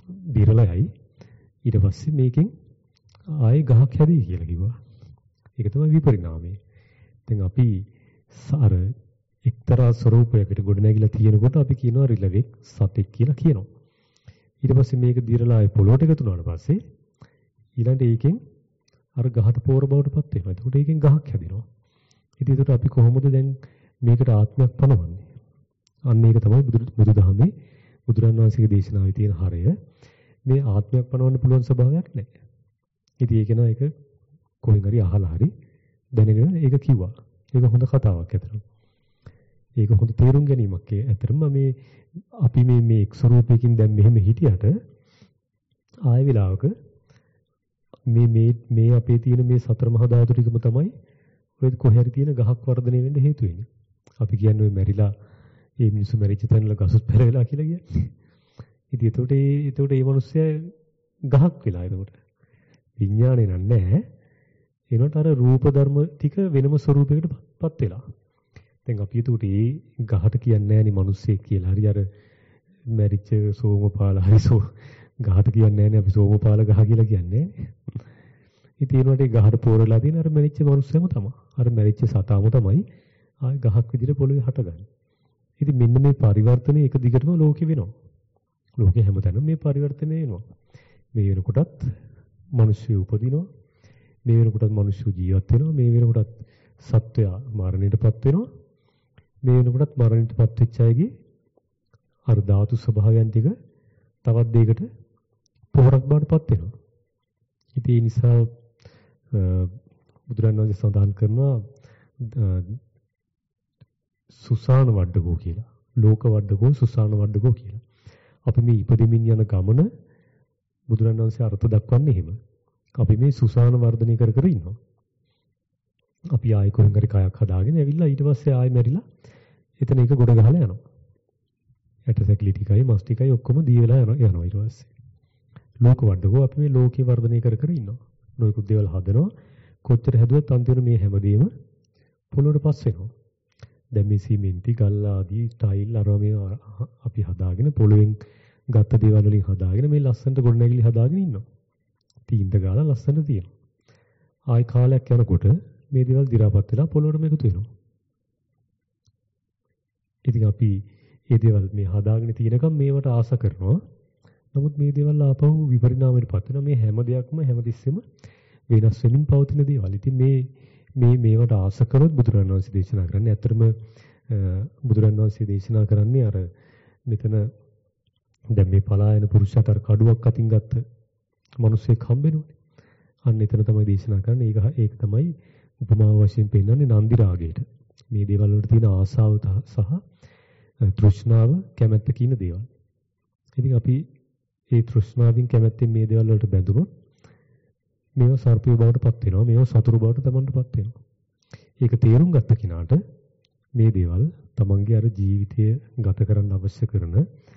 දිරලයි. ඊට පස්සේ මේකෙන් ආයේ ගහක් හැදී කියලා කිව්වා. ඒක තමයි විපරිණාමය. දැන් අපි අර එක්තරා ස්වરૂපයකට ගොඩ නැගිලා තියෙනකොට අපි කියනවා රිලෙවෙක් සතෙක් කියලා කියනවා. ඊට පස්සේ මේක දිරලා ආයේ පොළොවට එකතු වුණාට පස්සේ ඊළඟට ඒකෙන් අර ගහට පෝර බවට පත් වෙනවා. එතකොට ඒකෙන් ගහක් හැදෙනවා. ඉතින් ඒකට අපි කොහොමද දැන් මේකට ආත්මයක් පනවන්නේ? අන්න ඒක තමයි බුදුදහමේ බුදුරණන් වහන්සේගේ දේශනාවේ තියෙන හරය. මේ ආත්මයක් පනවන්න පුළුවන් ස්වභාවයක් නැහැ. ඉතින් ඒක නා එක කොහෙන් හරි අහලා හරි දැනගෙන ඒක කිව්වා. ඒක හොඳ කතාවක් ඇත්තටම. ඒක හොඳ තේරුම් ගැනීමක්. ඒ ඇත්තටම මේ අපි මේ මේ එක් ස්වරූපයකින් දැන් මෙහෙම හිටියට ආය වෙලාවක මේ මේ මේ අපේ තියෙන මේ සතර මහා ධාතු ටිකම තමයි ඔය කොහේ හරි තියෙන ගහක් වර්ධනය වෙන්න හේතු වෙන්නේ. අපි කියන්නේ ඔය මැරිලා මේ මිනිස්සු මැරිච්ච තැනල ගසුත් පෙරේලා කියලා කියන්නේ. ඉතින් ඒතකොට ඒ ඒතකොට ඒ මිනිස්සයා ගහක් වෙලා ඒතකොට විඥානේ නෑ. ඒනට අර රූප ධර්ම ටික වෙනම ස්වරූපයකට පත් වෙලා. දැන් අපි ඒතකොට ඒ ගහට කියන්නේ නෑනේ මිනිස්සෙක් කියලා. හරි අර මැරිච්ච සෝමපාල හරි සෝ ගහට කියන්නේ නෑනේ අපි සෝමපාල ගහ කියලා කියන්නේ නෑනේ. ඉතින් ඒනට ඒ ගහට පෝරලා තියෙන අර මැරිච්ච මිනිස්සයම තමයි. අර මැරිච්ච සතාම තමයි ආයි ගහක් විදිහට පොළවේ හටගන්නේ. ඉතින් මෙන්න මේ පරිවර්තනය එක දිගටම ලෝකෙ වෙනවා. ලෝකෙ හැමතැනම මේ පරිවර්තනය වෙනවා. මේ වෙනකොටත් මිනිස්සු උපදිනවා. මේ වෙනකොටත් මිනිස්සු ජීවත් වෙනවා. මේ වෙනකොටත් සත්වයා මරණයටපත් වෙනවා. මේ වෙනකොටත් මරණයටපත් වෙච්ච අයගේ අර ධාතු ස්වභාවයන් ටික තවත් දෙයකට පොහොරක් බාටපත් වෙනවා. ඉතින් ඒ නිසා බුදුරණන් වහන්සේ සඳහන් කරනවා සුසාන වඩකෝ කියලා. ලෝක වඩකෝ සුසාන වඩකෝ කියලා. අපි මේ ඉපදෙමින් යන ගමන බුදුරණන් වහන්සේ අර්ථ දක්වන්නේ එහෙම. අපි මේ සුසාන වර්ධනය කර කර ඉන්නවා. අපි ආයෙ කොහෙන් හරි කයක් හදාගෙන ඇවිල්ලා ඊට පස්සේ ආයෙ මැරිලා එතන එක ගොඩ ගහලා යනවා. ඇටසැකිලි ටිකයි මස් ටිකයි ඔක්කොම දී වෙලා යනවා යනවා ඊට පස්සේ. ලෝක වඩකෝ අපි මේ ලෝකේ වර්ධනය කර කර ඉන්නවා. නොයෙකුත් දේවල් හදනවා. කොච්චර හැදුවත් අන්තිමට මේ හැමදේම පොළොවට පස් වෙනවා. දැන් මේ සිමෙන්ති ගල් ආදී ටයිල් අරවා මේ අපි හදාගෙන පොළොවෙන් ගත්ත දේවල් වලින් හදාගෙන මේ ලස්සනට ගොඩනැගිලි හදාගෙන ඉන්නවා. තීන්ද ගාලා ලස්සනට තියෙනවා. ආයි කාලයක් යනකොට මේ දේවල් දි รา පත් වෙලා පොළොවටම එකතු වෙනවා. ඉතින් අපි මේ දේවල් මේ හදාගෙන තියෙනකම් මේවට ආස කරනවා. නමුත් මේ දේවල් ආපහු විපරිණාමයට පත් වෙනවා. මේ හැම දෙයක්ම හැමතිස්සෙම වෙනස් වෙමින් පවතින දේවල්. ඉතින් මේ මේ මේවට ආස කරොත් බුදුරණන් වහන්සේ දේශනා කරන්නේ ඇත්තටම බුදුරණන් වහන්සේ දේශනා කරන්නේ අර මෙතන දැන් මේ පලායන පුරුෂයාට අර කඩුවක් අතින් ගත්ත මිනිස්සෙක් හම්බෙනවනේ. අන්න එතන තමයි දේශනා කරන්නේ. ඒක ඒක තමයි උපමාව වශයෙන් පෙන්නන්නේ නන්දි රාගයට. මේ දේවල් වලට තියෙන ආසාව සහ තෘෂ්ණාව කැමැත්ත කියන දේවල්. ඉතින් අපි ඒ තෘෂ්ණාවෙන් කැමැත්තෙන් මේ දේවල් වලට බැඳුනොත් මේව සර්පය බවට පත් වෙනවා. මේව සතුරු බවට තමන්ට පත් වෙනවා. ඒක තේරුම් ගත්ත කෙනාට මේ දේවල් තමන්ගේ අර ජීවිතය ගත කරන්න අවශ්‍ය කරන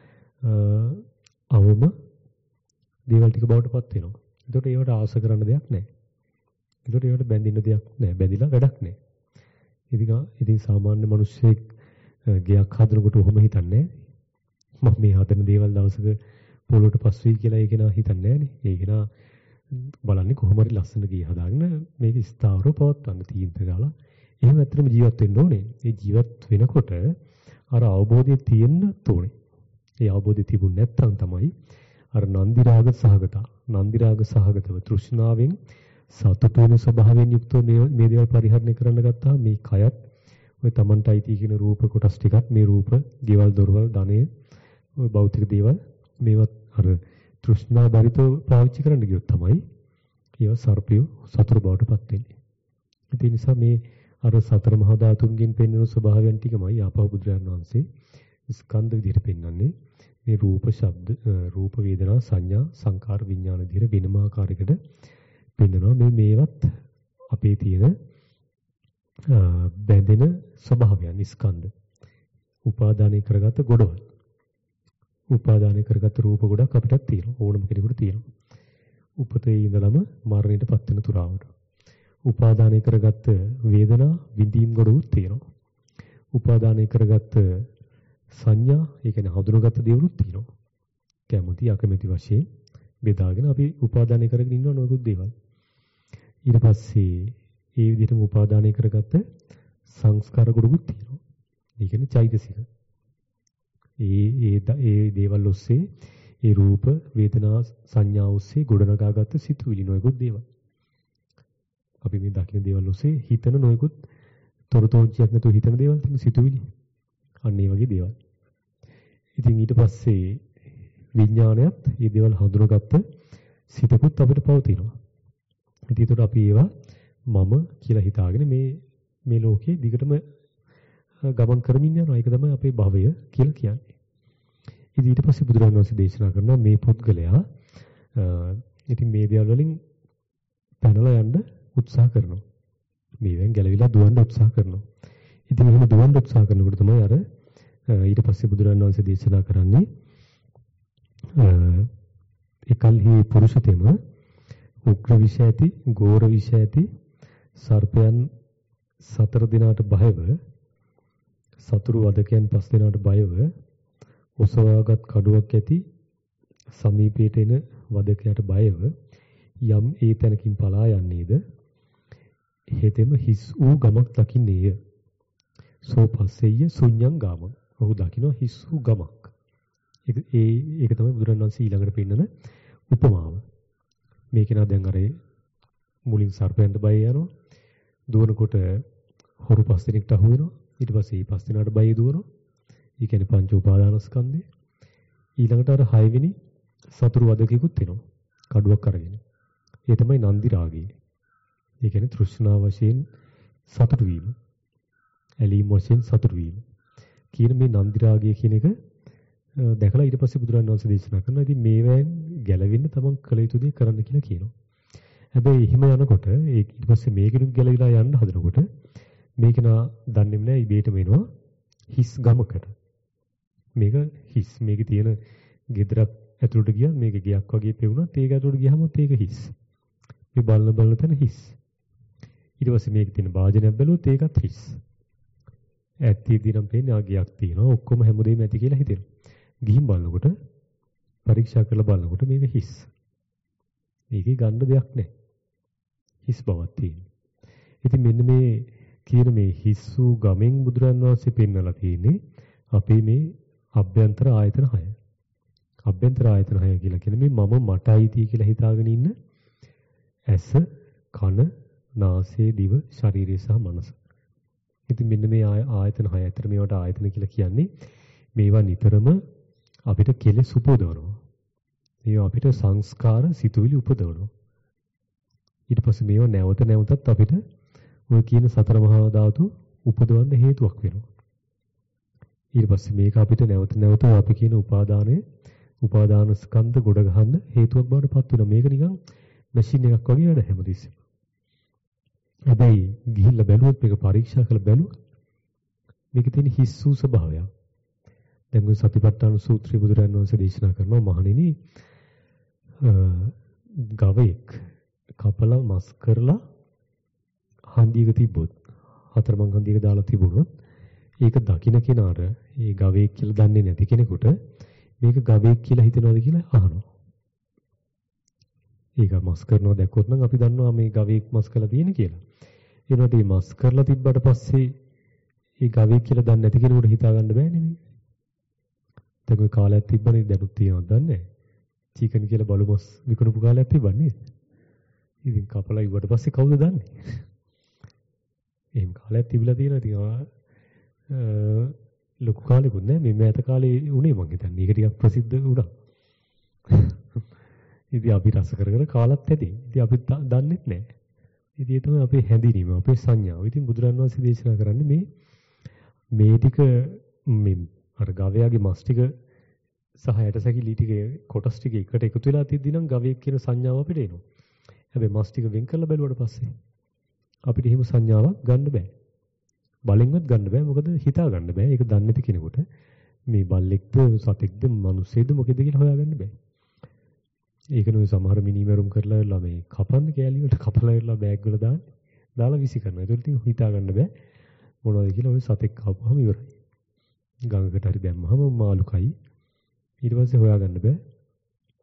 අවම දේවල් ටික බවට පත් වෙනවා. ඒකට ඒවට ආස කරන්න දෙයක් නැහැ. ඒකට ඒවට බැඳින්න දෙයක් නැහැ. බැඳිලා වැඩක් නැහැ. ඉතින් ඉතින් සාමාන්‍ය මිනිස්සෙක් ගයක් හදනකොට ඔහොම හිතන්නේ නැහැ. මම මේ හදන දේවල් දවසක පොළොවට පස් වෙයි කියලා ඒක නා හිතන්නේ නැහැ නේ. ඒක නා බලන්නේ කොහොම හරි ලස්සන ගේ හදාගෙන මේක ස්ථාවරව පවත්වන්න තීන්ත ගාලා එහෙම ඇත්තටම ජීවත් වෙන්න ඕනේ. ඒ ජීවත් වෙනකොට අර අවබෝධය තියෙන්න ඕනේ. ඒ අවබෝධය තිබුණ නැත්නම් තමයි අර නන්දි රාග සහගත නන්දි රාග සහගතව තෘෂ්ණාවෙන් සතුට වෙන ස්වභාවයෙන් යුක්තව මේ මේ දේවල් පරිහරණය කරන්න ගත්තා මේ කයත් ඔය Tamanටයි තියෙන රූප කොටස් ටිකත් මේ රූප, ගෙවල් දොරවල්, ධනෙ, ඔය භෞතික දේවල් මේවත් අර තෘෂ්ණා බරිතව පාවිච්චි කරන්න ගියොත් තමයි ඒව සර්පය සතුරු බවට පත් වෙන්නේ. ඒ නිසා මේ අර සතර මහා ධාතුන්ගෙන් පෙන්වන ස්වභාවයන් ටිකමයි ආපහු බුදුරජාණන් වහන්සේ ස්කන්ධ විදිහට පෙන්වන්නේ. මේ රූප, ශබ්ද, රූප, වේදනා, සංඥා, සංකාර, විඥාන විදිහට වෙනම ආකාරයකට පෙන්වනවා. මේ මේවත් අපේ තියෙන බැඳෙන ස්වභාවයන් ස්කන්ධ. උපාදානය කරගත්ත ගොඩවල්. උපාදානය කරගත්ත රූප ගොඩක් අපිටත් තියෙනවා. ඕනම කෙනෙකුට තියෙනවා. උපතේ ඉඳලම මරණයට පත් වෙන තුරාවට. උපාදානය කරගත්ත වේදනා විඳීම් ගොඩුත් තියෙනවා. උපාදානය කරගත්ත සංඥා, ඒ කියන්නේ හඳුනගත්ත දේවලුත් තියෙනවා. කැමති අකමැති වශයෙන් බෙදාගෙන අපි උපාදානය කරගෙන ඉන්නවා නොයෙකුත් දේවල්. ඊට පස්සේ ඒ විදිහටම උපාදානය කරගත්ත සංස්කාර ගොඩකුත් තියෙනවා. ඒ කියන්නේ චෛතසික. ඒ ඒ ඒ දේවල් ඔස්සේ ඒ රූප වේදනා සංඥා ඔස්සේ ගොඩනගාගත්ත සිතුවිලි නොයෙකුත් දේවල්. අපි මේ දකින දේවල් ඔස්සේ හිතන නොයෙකුත් තොරතෝංචියක් නැතුව හිතන දේවල් තියෙන සිතුවිලි. අන්න ඒ වගේ දේවල්. ඉතින් ඊට පස්සේ විඥානයත් මේ දේවල් හඳුනාගත්ත සිතකුත් අපිට පවතිනවා. ඉතින් ඒකට අපි ඒවා මම කියලා හිතාගෙන මේ මේ ලෝකේ දිගටම ගමන් කරමින් යනවා. ඒක තමයි අපේ භවය කියලා කියන්නේ. ඉතින් ඊට පස්සේ බුදුරජාණන් වහන්සේ දේශනා කරනවා මේ පුද්ගලයා ඉතින් මේ දේවල් වලින් පැනලා යන්න උත්සාහ කරනවා. මේවෙන් ගැලවිලා දුවන්න උත්සාහ කරනවා. ඉතින් එහෙම දුවන්න උත්සාහ කරනකොට තමයි අර ඊට පස්සේ බුදුරජාණන් වහන්සේ දේශනා කරන්නේ එකල්හි පුරුෂතෙම උග්‍ර විෂ ඇති, ගෝර විෂ ඇති සර්පයන් සතර දිනාට බයව සතුරු වදකයන් පස් දිනාට බයව ඔසවාගත් කඩුවක් ඇති සමීපයට එන වදකයාට බයව යම් ඒ තැනකින් පලා යන්නේද හේතෙම හිස් වූ ගමක් දකින්නේය. සෝ පස්සෙය ශුඤ්ඤං ගාම. ඔහු දකින්න හිස් වූ ගමක්. ඒක ඒ ඒක තමයි බුදුරජාණන් වහන්සේ ඊළඟට පෙන්නන උපමාව. මේක නා දැන් අර මුලින් සර්පයන්ට බය යනවා. දුවනකොට හොරු පස් දිනකට අහු වෙනවා. ඊට පස්සේ මේ පස් දිනාට බය දුවනවා. ඒ කියන්නේ පංච උපාදානස්කන්ධය. ඊළඟට අර හය වෙනි සතුරු වදකෙකුත් එනවා. කඩුවක් අරගෙන. ඒ තමයි නන්දි රාගය. ඒ කියන්නේ තෘෂ්ණා වශයෙන් සතුටු වීම. ඇලීම් වශයෙන් සතුටු වීම. කියන මේ නන්දි රාගය කියන එක දැකලා ඊට පස්සේ බුදුරජාණන් වහන්සේ දේශනා කරනවා. ඉතින් මේවෙන් ගැලවෙන්න තමන් කළ යුතු දේ කරන්න කියලා කියනවා. හැබැයි එහෙම යනකොට ඒ ඊට පස්සේ මේකෙනුත් ගැලවිලා යන්න හදනකොට මේක නා දන්නේම නෑ ඉබේටම එනවා හිස් ගමකට. මේක හිස්. මේකේ තියෙන ගෙදරක් ඇතුළට ගියා මේක ගියක් වගේ පෙවුනත් ඒක ඇතුළට ගියාම ඒක හිස්. මේ බලන බලන තැන හිස්. ඊට පස්සේ මේකේ තියෙන වාජනයක් බැලුවොත් ඒකත් හිස්. ඇත්තේදී නම් පේන්නේ ආ ගියක් තියෙනවා ඔක්කොම හැමදේම ඇති කියලා හිතෙනවා. ගිහින් බලනකොට පරීක්ෂා කරලා බලනකොට මේක හිස්. මේකේ ගන්න දෙයක් නැහැ. හිස් බවක් තියෙනවා. ඉතින් මෙන්න මේ කියන මේ හිස් වූ ගමෙන් බුදුරන් වහන්සේ පෙන්නලා තියෙන්නේ අපේ මේ අභ්‍යන්තර ආයතන හය. අභ්‍යන්තර ආයතන හය කියලා කියන්නේ මේ මම මට අයිති කියලා හිතාගෙන ඉන්න ඇස, කන, නාසය, දිව, ශරීරය සහ මනස. ඉතින් මෙන්න මේ ආයතන හය අතර මේවට ආයතන කියලා කියන්නේ මේවා නිතරම අපිට කෙලෙස් උපදවනවා. මේවා අපිට සංස්කාර සිතුවිලි උපදවනවා. ඊට පස්සේ මේවා නැවත නැවතත් අපිට ඔය කියන සතර මහා ධාතු උපදවන්න හේතුවක් වෙනවා. ඊට පස්සේ මේක අපිට නැවත නැවත අපි කියන උපාදානයේ උපාදාන ස්කන්ධ ගොඩ ගහන්න හේතුවක් බවට පත් වෙනවා. මේක නිකන් මැෂින් එකක් වගේ වැඩ හැමතිස්සෙම. හැබැයි ගිහිල්ලා බැලුවොත් මේක පරීක්ෂා කරලා බැලුවොත් මේකේ තියෙන හිස් වූ ස්වභාවය. දැන් මේ සතිපට්ඨාන සූත්‍රය බුදුරජාණන් වහන්සේ දේශනා කරනවා මහණෙනි ගවයෙක් කපලා මස් කරලා හන්දියක තිබ්බොත් හතරමං හන්දියක දාලා තිබුණොත් ඒක දකින්න කෙනාට ඒ ගවයෙක් කියලා දන්නේ නැති කෙනෙකුට මේක ගවයෙක් කියලා හිතනවාද කියලා අහනවා. ඒක මස් කරනවා දැක්කොත් නම් අපි දන්නවා මේ ගවයෙක් මස් කරලා තියෙන කියලා. ඒ වුණාට මේ මස් කරලා තිබ්බට පස්සේ ඒ ගවයෙක් කියලා දන්නේ නැති කෙනෙකුට හිතා ගන්න බෑනේ මේක. දැන් ඔය කාලයක් තිබ්බනේ දැනුත් තියෙනවද දන්නේ නැහැ. චිකන් කියලා බලු මස් විකුණපු කාලයක් තිබ්බනේ. ඉතින් කපලා ඉව්වට පස්සේ කවුද දන්නේ? එහෙම කාලයක් තිබිලා තියෙනවා. ඉතින් ලොකු කාලෙකුත් නෑ මේ මෑත කාලේ උනේ මං හිතන්නේ. ඒක ටිකක් ප්‍රසිද්ධ වුණා. ඉතින් අපි රස කර කර කාලත් ඇති. ඉතින් අපි දන්නේත් නෑ. ඉතින් ඒ තමයි අපේ හැඳිනීම, අපේ සංඥාව. ඉතින් බුදුරන් වහන්සේ දේශනා කරන්නේ මේ මේ ටික මේ අර ගවයාගේ මස් ටික සහ ඇටසැකිලි ටික කොටස් ටික එකට එකතු වෙලා තියද්දී නම් ගවයෙක් කියන සංඥාව අපිට එනවා. හැබැයි මස් ටික වෙන් කරලා බැලුවට පස්සේ අපිට එහෙම සංඥාවක් ගන්න බෑ. බලෙන්වත් ගන්න බෑ. මොකද හිතා ගන්න බෑ. ඒක දන්නේ නැති කෙනෙකුට මේ බල්ලෙක්ද සතෙක්ද මිනිස්සෙක්ද මොකෙද කියලා හොයාගන්න බෑ. ඒක නෙවෙයි සමහර මිනිමරුම් කරලා ඉල්ලා මේ කපන්න කෑලි වලට කපලා ඉල්ලා බෑග් වල දාන්නේ. දාලා විසි කරනවා. ඒක ඉතින් හිතා ගන්න බෑ. මොනවද කියලා ඔය සතෙක් කපුවාම ඉවරයි. ගඟකට හරි දැම්මහම මාළු කයි. ඊට පස්සේ හොයාගන්න බෑ.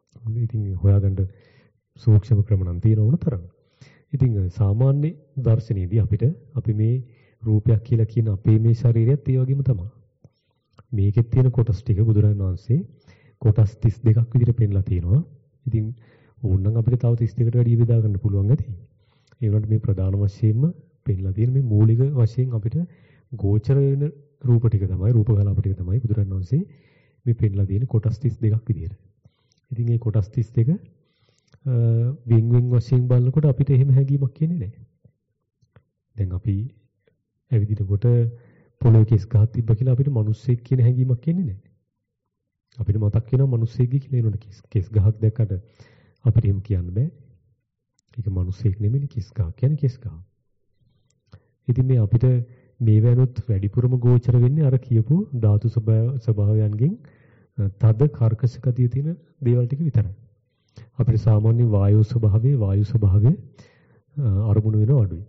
ඉතින් හොයාගන්න සූක්ෂම ක්‍රම නම් තියෙන උන තරම්. ඉතින් සාමාන්‍ය දර්ශනයේදී අපිට අපි මේ රූපයක් කියලා කියන අපේ මේ ශරීරයත් ඒ වගේම තමයි. මේකෙත් තියෙන කොටස් ටික බුදුරජාණන් වහන්සේ කොටස් තිස් දෙකක් විදිහට පෙන්නලා තියෙනවා. ඉතින් ඕනනම් අපිට තව තිස් දෙකකට වැඩි බෙදා ගන්න පුළුවන් ඇති. ඒ වුණාට මේ ප්‍රධාන වශයෙන්ම පෙන්නලා තියෙන මේ මූලික වශයෙන් අපිට ගෝචර වෙන රූප ටික තමයි රූප කලාප ටික තමයි බුදුරජාණන් වහන්සේ මේ පෙන්නලා තියෙන කොටස් තිස් දෙකක් විදිහට. ඉතින් මේ කොටස් තිස් දෙක වෙන් වෙන් වශයෙන් බලනකොට අපිට එහෙම හැඟීමක් කියන්නේ නැහැ. දැන් අපි ඇවිදිනකොට පොළොවේ කෙස් ගහක් තිබ්බ කියලා අපිට මිනිස්සෙක් කියන හැඟීමක් කියන්නේ නැහැ. අපිට මතක් වෙනවා මිනිස්සෙක්ගේ කියලා එනකොට කෙස් කෙස් ගහක් දැක්කට අපිට එහෙම කියන්න බෑ. ඒක මිනිස්සෙක් නෙමෙයි කෙස් ගහක් කියන්නේ කෙස් ගහ. ඉතින් මේ අපිට මේ වෙනොත් වැඩිපුරම ගෝචර වෙන්නේ අර කියපු ධාතු ස්වභාවයන්ගෙන් තද කර්කශ ගතිය තියෙන දේවල් ටික විතරයි. අපිට සාමාන්‍ය වායු ස්වභාවයේ වායු ස්වභාවයේ අරමුණු වෙන අඩුයි.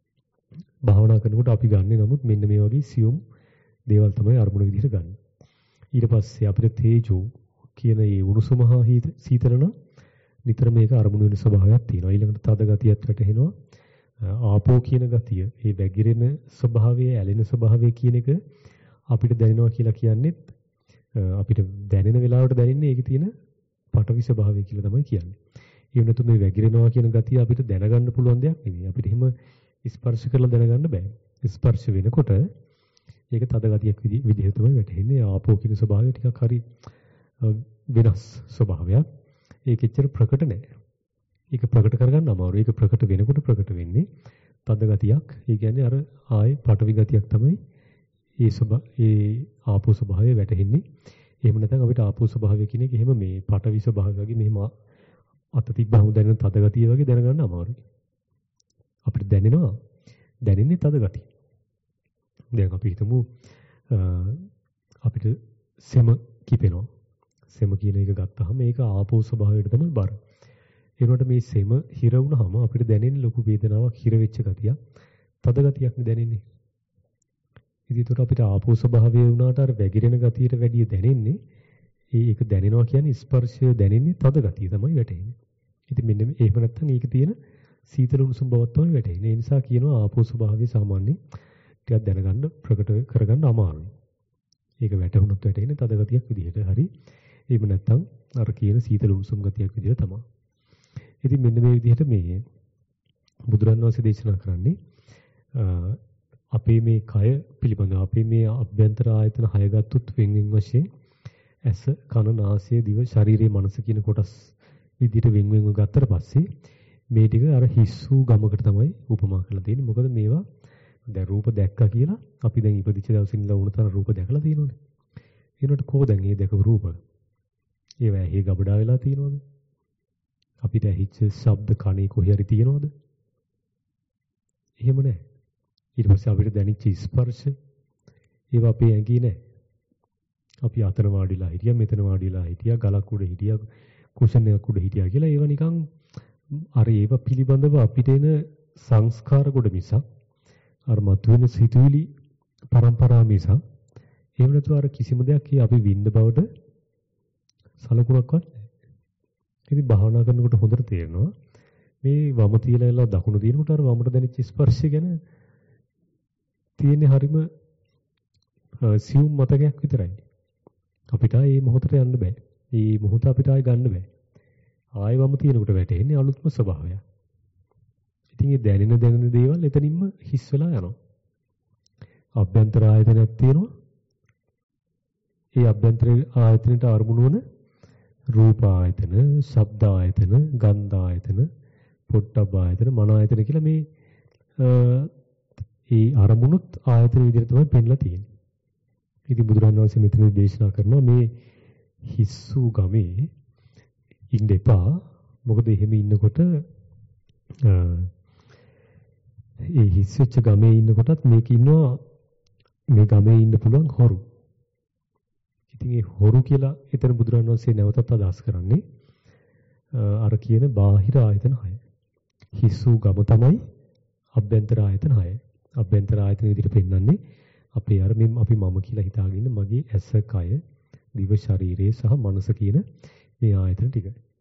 භාවනා කරනකොට අපි ගන්නෙ නමුත් මෙන්න මේ වගේ සියුම් දේවල් තමයි අරමුණ විදිහට ගන්න. ඊට පස්සේ අපිට තේජෝ කියන ඒ උණුසුම හා සීතලන නිතර මේක අරමුණු වෙන ස්වභාවයක් තියෙනවා. ඊළඟට තද ගතියක් වැටෙනවා. ආපෝ කියන ගතිය, ඒ වැగిරෙන ස්වභාවය, ඇලෙන ස්වභාවය කියන එක අපිට දැනෙනවා කියලා කියන්නේ අපිට දැනෙන වෙලාවට දැනෙන්නේ ඒකේ තියෙන පටවි ස්වභාවය කියලා තමයි කියන්නේ. ඒ වුණත් මේ වැగిරෙනවා කියන ගතිය අපිට දැනගන්න පුළුවන් දෙයක් නෙවෙයි. අපිට එහෙම ස්පර්ශ කරලා දැනගන්න බෑ. ස්පර්ශ වෙනකොට ඒක තද ගතියක් විදිහට තමයි වැටෙන්නේ. ආපෝ කියන ස්වභාවය ටිකක් හරි වෙනස් ස්වභාවයක්. ඒක එච්චර ප්‍රකට නෑ. ඒක ප්‍රකට කරගන්න අමාරුයි. ඒක ප්‍රකට වෙනකොට ප්‍රකට වෙන්නේ තද ගතියක්. ඒ කියන්නේ අර ආයේ පටවි ගතියක් තමයි ඒ ස්වභා ඒ ආපෝ ස්වභාවය වැටෙන්නේ. එහෙම නැත්නම් අපිට ආපෝ ස්වභාවය කියන එක එහෙම මේ පටවි ස්වභාවය වගේ මෙහෙම අත තිබ්බම දැනෙන තද ගතිය වගේ දැනගන්න අමාරුයි. අපිට දැනෙනවා දැනෙන්නේ තද ගතිය. දැන් අපි හිතමු අපිට සෙම කිපෙනවා. සෙම කියන එක ගත්තාම මේක ආපෝ ස්වභාවයට තමයි බර. ඒනොට මේ සෙම හිර වුණාම අපිට දැනෙන්නේ ලොකු වේදනාවක් හිර වෙච්ච ගතියක්. තද ගතියක් නේ දැනෙන්නේ. ඉතින් ඒකට අපිට ආපෝ ස්වභාවය වුණාට අර වැగిරෙන ගතියට වැඩිය දැනෙන්නේ ඒ ඒක දැනෙනවා කියන්නේ ස්පර්ශය දැනෙන්නේ තද ගතිය තමයි වැටෙන්නේ. ඉතින් මෙන්න එහෙම නැත්නම් ඒක තියෙන සීතල උණුසුම් බවක් තමයි වැටෙන්නේ. ඒ නිසා කියනවා ආපෝ ස්වභාවය සාමාන්‍යයෙන් ටිකක් දැනගන්න ප්‍රකට කරගන්න අමාරුයි. ඒක වැටුණොත් වැටෙන්නේ තද ගතියක් විදිහට. හරි. එහෙම නැත්නම් අර කියන සීතල උණුසුම් ගතියක් විදිහට තමයි. ඉතින් මෙන්න මේ විදිහට මේ බුදුරන් වහන්සේ දේශනා කරන්නේ අපේ මේ කය පිළිබඳව අපේ මේ අභ්‍යන්තර ආයතන හය ගත්තොත් වෙන වෙන වශයෙන් ඇස, කන, නාසය, දිව, ශරීරයේ මනස කියන කොටස් විදිහට වෙන වෙනව ගත්තට පස්සේ මේ ටික අර හිස්සු ගමකට තමයි උපමා කරලා තියෙන්නේ. මොකද මේවා දැන් රූප දැක්කා කියලා අපි දැන් ඉපදිච්ච දවසින් ඉඳලා වුණ තරම් රූප දැකලා තියෙනවනේ. ඒනට කොහො දැන් මේ දැකපු රූප? ඒවා ඇහි ගබඩා වෙලා තියෙනවද? අපිට ඇහිච්ච ශබ්ද කණේ කොහේ හරි තියෙනවද? එහෙම නැහැ. ඊට පස්සේ අපිට දැනෙච්ච ස්පර්ශ ඒවා අපේ ඇඟේ නැහැ. අපි අතන වාඩිලා හිටියා, මෙතන වාඩිලා හිටියා, ගලක් උඩ හිටියා, කුෂන් එකක් උඩ හිටියා කියලා ඒවා නිකන් අර ඒවා පිළිබඳව අපිට එන සංස්කාර කොට මිසක් අර මතුවෙන සිතුවිලි පරම්පරාව මිසක් එහෙම නැතුව අර කිසිම දෙයක් අපි විඳ බවට සලකුණක්වත් නැහැ. ඉතින් භාවනා කරනකොට හොඳට තේරෙනවා මේ වම තියලා එලා දකුණු දිනකොට අර වමට දැනෙච්ච ස්පර්ශය ගැන තියෙන්නේ හරිම සියුම් මතකයක් විතරයි. අපිට මේ මොහොතට යන්න බෑ. මේ මොහොත අපිට ආයෙ ගන්න බෑ. ආයෙ වම තියෙනකොට වැටෙන්නේ අලුත්ම ස්වභාවයක්. ඉතින් මේ දැනෙන දැනෙන දේවල් එතනින්ම හිස් වෙලා යනවා. අභ්‍යන්තර ආයතනයක් තියෙනවා. ඒ අභ්‍යන්තර ආයතනයට අරමුණු වන රූප ආයතන, ශබ්ද ආයතන, ගන්ධ ආයතන, පොට්ටබ්බ ආයතන, මන ආයතන කියලා මේ ඒ අරමුණුත් ආයතන විදිහට තමයි පෙන්ලා තියෙන්නේ. ඉතින් බුදුරජාණන් වහන්සේ මෙතන දේශනා කරනවා මේ හිස්සු ගමේ ඉන්න එපා. මොකද එහෙම ඉන්නකොට ඒ හිස්සෙච්ච ගමේ ඉන්නකොටත් මේක ඉන්නවා මේ ගමේ ඉන්න පුළුවන් හොරු. ඉතින් ඒ හොරු කියලා එතන බුදුරජාණන් වහන්සේ නැවතත් අදහස් කරන්නේ අර කියන බාහිර ආයතන හය. හිස්සු ගම තමයි අභ්‍යන්තර ආයතන හය. අභ්‍යන්තර ආයතන විදිහට පෙන්වන්නේ අපේ අර මේ අපි මම කියලා හිතාගෙන ඉන්න මගේ ඇස, කය, දිව, ශරීරය සහ මනස කියන මේ ආයතන ටික.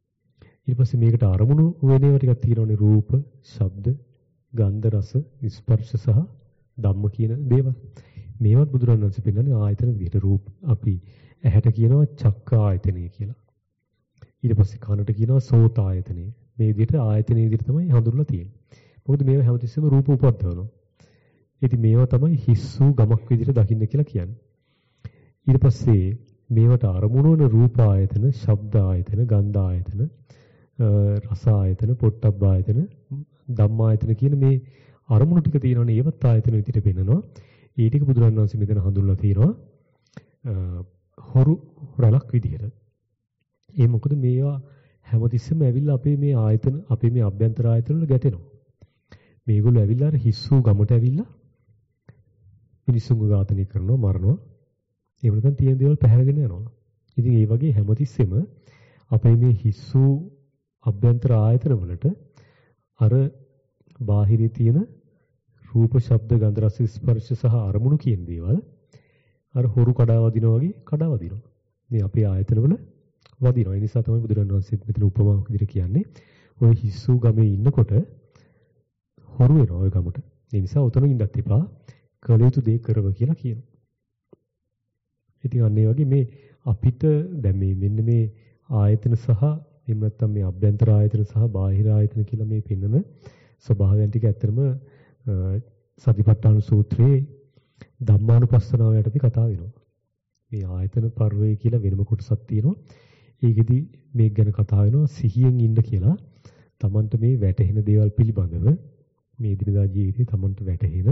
ඊට පස්සේ මේකට අරමුණු වෙන ඒවා ටිකක් තියෙනවානේ රූප, ශබ්ද, ගන්ධ, රස, ස්පර්ශ සහ ධම්ම කියන දේවල්. මේවත් බුදුරජාණන් වහන්සේ පෙන්නන්නේ ආයතන විදිහට රූප අපි ඇහැට කියනවා චක්ක ආයතනය කියලා. ඊට පස්සේ කනට කියනවා සෝත ආයතනය. මේ විදිහට ආයතන විදිහට තමයි හඳුන්වලා තියෙන්නේ. මොකද මේවා හැමතිස්සෙම රූප උපද්දවනවා. ඉතින් මේවා තමයි හිස්සු ගමක් විදිහට දකින්න කියලා කියන්නේ. ඊට පස්සේ මේවට අරමුණු වන රූප ආයතන, ශබ්ද ආයතන, ගන්ධ ආයතන, රස ආයතන, පොට්ටබ්බ ආයතන, ධම්ම ආයතන කියන මේ අරමුණු ටික තියෙනවනේ ඒවත් ආයතන විදිහට පෙන්නනවා. ඒ ටික බුදුරජාණන් වහන්සේ මෙතන හඳුන්වලා තියෙනවා හොරු රලක් විදිහට. ඒ මොකද මේවා හැමතිස්සෙම ඇවිල්ලා අපේ මේ ආයතන අපේ මේ අභ්‍යන්තර ආයතන වල ගැටෙනවා. මේගොල්ලෝ ඇවිල්ලා අර හිස්සු ගමට ඇවිල්ලා මිනිස්සුන්ව ඝාතනය කරනවා, මරනවා. ඒ වුණත් තියෙන දේවල් පැහැරගෙන යනවා. ඉතින් ඒ වගේ හැමතිස්සෙම අපේ මේ හිස්සු අභ්‍යන්තර ආයතන වලට අර බාහිරේ තියෙන රූප, ශබ්ද, ගන්ධ, රස, ස්පර්ශ සහ අරමුණු කියන දේවල් අර හොරු කඩා වදිනවා වගේ කඩා වදිනවා. මේ අපේ ආයතන වල වදිනවා. ඒ නිසා තමයි බුදුරජාණන් වහන්සේ මෙතන උපමාවක් විදිහට කියන්නේ ඔය හිස්සු ගමේ ඉන්නකොට හොරු වෙනවා ඔය ගමට. ඒ නිසා උතන ඉන්නත් එපා. කළ යුතු දේ කරව කියලා කියනවා. ඉතින් අන්න ඒ වගේ මේ අපිට දැන් මේ මෙන්න මේ ආයතන සහ එහෙම නැත්නම් මේ අභ්‍යන්තර ආයතන සහ බාහිර ආයතන කියලා මේ පෙන්වන ස්වභාවයන් ටික ඇත්තටම සතිපට්ඨාන සූත්‍රයේ ධම්මානුපස්සනාව යටතේ කතා වෙනවා. මේ ආයතන පර්වය කියලා වෙනම කොටසක් තියෙනවා. ඒකෙදි මේක ගැන කතා වෙනවා සිහියෙන් ඉන්න කියලා. Tamanට මේ වැටහෙන දේවල් පිළිබඳව මේ දිනදා ජීවිතේ Tamanට වැටහෙන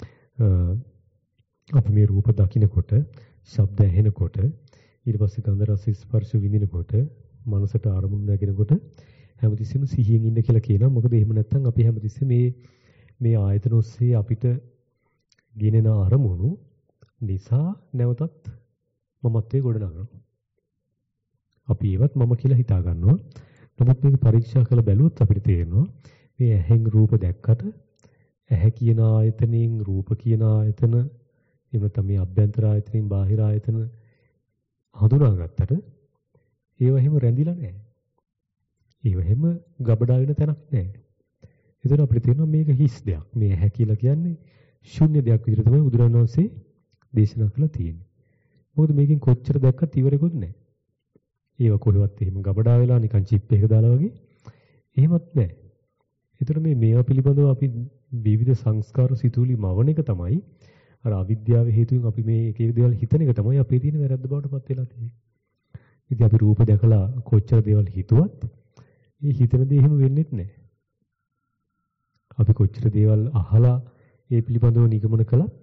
අපි මේ රූප දකින්නකොට, ශබ්ද ඇහෙනකොට, ඊට පස්සේ ගන්ධ රස ස්පර්ශ විඳිනකොට, මනසට අරමුණු නැගෙනකොට හැමතිස්සෙම සිහියෙන් ඉන්න කියලා කියනවා. මොකද එහෙම නැත්නම් අපි හැමතිස්සෙම මේ මේ ආයතන ඔස්සේ අපිට ගෙනෙන අරමුණු නිසා නැවතත් මමත්වයේ ගොඩනගනවා. අපි ඒවත් මම කියලා හිතා ගන්නවා. නමුත් මේක පරීක්ෂා කරලා බැලුවොත් අපිට තේරෙනවා මේ ඇහෙන් රූප දැක්කට ඇහැ කියන ආයතනෙන් රූප කියන ආයතන එහෙම නැත්නම් මේ අභ්‍යන්තර ආයතනෙන් බාහිර ආයතන හඳුනාගත්තට ඒව එහෙම රැඳිලා නැහැ. ඒව එහෙම ගබඩා වෙන තැනක් නැහැ. ඒතර අපිට තේරෙනවා මේක හිස් දෙයක්. මේ ඇහැ කියලා කියන්නේ ශුන්‍ය දෙයක් විදිහට තමයි බුදුරජාණන් වහන්සේ දේශනා කළා තියෙන්නේ. මොකද මේකෙන් කොච්චර දැක්කත් ඉවරෙකුත් නැහැ. ඒව කොහෙවත් එහෙම ගබඩා වෙලා නිකන් චිප් එකක දාලා වගේ එහෙමත් නැහැ. ඒතර මේ මේවා පිළිබඳව අපි විවිධ සංස්කාර සිතුවිලි මවන එක තමයි අර අවිද්‍යාව හේතුවෙන් අපි මේ එක එක දේවල් හිතන එක තමයි අපේ තියෙන වැරද්ද බවට පත් වෙලා තියෙන්නේ. ඉතින් අපි රූප දැකලා කොච්චර දේවල් හිතුවත් ඒ හිතන දේ එහෙම වෙන්නේ නැහැ. අපි කොච්චර දේවල් අහලා ඒ පිළිබඳව නිගමන කළත්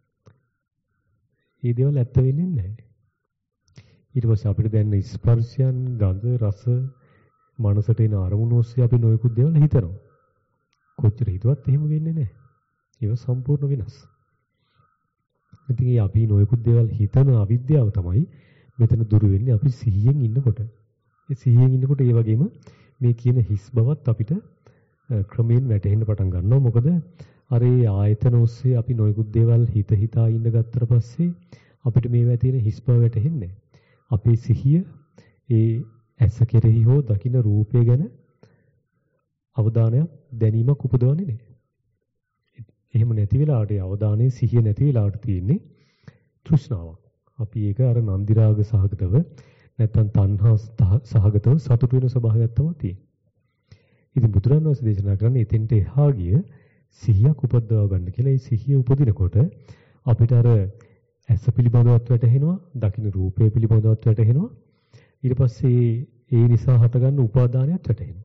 ඒ දේවල් ඇත්ත වෙන්නේ නැහැ. ඊට පස්සේ අපිට දැනෙන ස්පර්ශයන්, ගඳ, රස, මනසට එන අරමුණු ඔස්සේ අපි නොයෙකුත් දේවල් හිතනවා. කොච්චර හිතුවත් එහෙම වෙන්නේ නැහැ. ඒක සම්පූර්ණ වෙනස්. ඉතින් මේ අපි නොයෙකුත් දේවල් හිතන අවිද්‍යාව තමයි මෙතන දුරු වෙන්නේ අපි සිහියෙන් ඉන්නකොට. ඒ සිහියෙන් ඉන්නකොට ඒ වගේම මේ කියන හිස් බවත් අපිට ක්‍රමයෙන් වැටහෙන්න පටන් ගන්නවා. මොකද අර ඒ ආයතන ඔස්සේ අපි නොයෙකුත් දේවල් හිත හිතා ඉන්න ගත්තට පස්සේ අපිට මේවා තියෙන හිස් බව වැටහෙන්නේ නැහැ. අපේ සිහිය ඒ ඇස කෙරෙහි හෝ දකින්න රූපය ගැන අවධානයක් දැනීමක් උපදවන්නේ නැහැ. එහෙම නැති වෙලාවට අවධානයේ සිහිය නැති වෙලාවට තියෙන්නේ තෘෂ්ණාවක්. අපි ඒක අර නන්දි රාග සහගතව නැත්නම් තණ්හා සහගතව සතුට වෙන ස්වභාවයක් තමයි තියෙන්නේ. ඉතින් බුදුරජාණන් වහන්සේ දේශනා කරන්නේ එතෙන්ට එහා ගිය සිහියක් උපදවා ගන්න කියලා. ඒ සිහිය උපදිනකොට අපිට අර ඇස පිළිබඳවත් වැටහෙනවා, දකින්න රූපය පිළිබඳවත් වැටහෙනවා. ඊට පස්සේ ඒ නිසා හටගන්න උපාදානයත් වැටහෙනවා.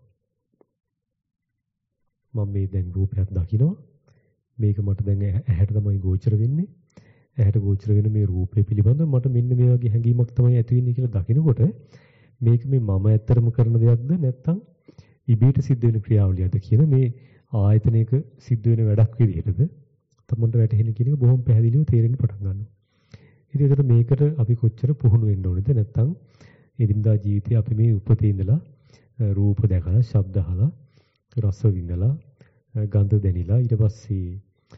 මම මේ දැන් රූපයක් දකිනවා. මේක මට දැන් ඇහැට තමයි ගෝචර වෙන්නේ. ඇහැට ගෝචර වෙන මේ රූපය පිළිබඳව මට මෙන්න මේ වගේ හැඟීමක් තමයි ඇති වෙන්නේ කියලා දකිනකොට මේක මේ මම ඇත්තරම කරන දෙයක්ද නැත්නම් ඉබේට සිද්ධ වෙන ක්‍රියාවලියක්ද කියන මේ ආයතනයක සිද්ධ වෙන වැඩක් විදිහටද තමන්ට වැටහෙන කියන එක බොහොම පැහැදිලිව තේරෙන්න පටන් ගන්නවා. ඉතින් ඒකට මේකට අපි කොච්චර පුහුණු වෙන්න ඕනේද නැත්නම් එදිනදා ජීවිතේ අපි මේ උපතේ ඉඳලා රූප දැකලා, ශබ්ද අහලා, රස විඳලා, ගන්ධ දැනිලා ඊට පස්සේ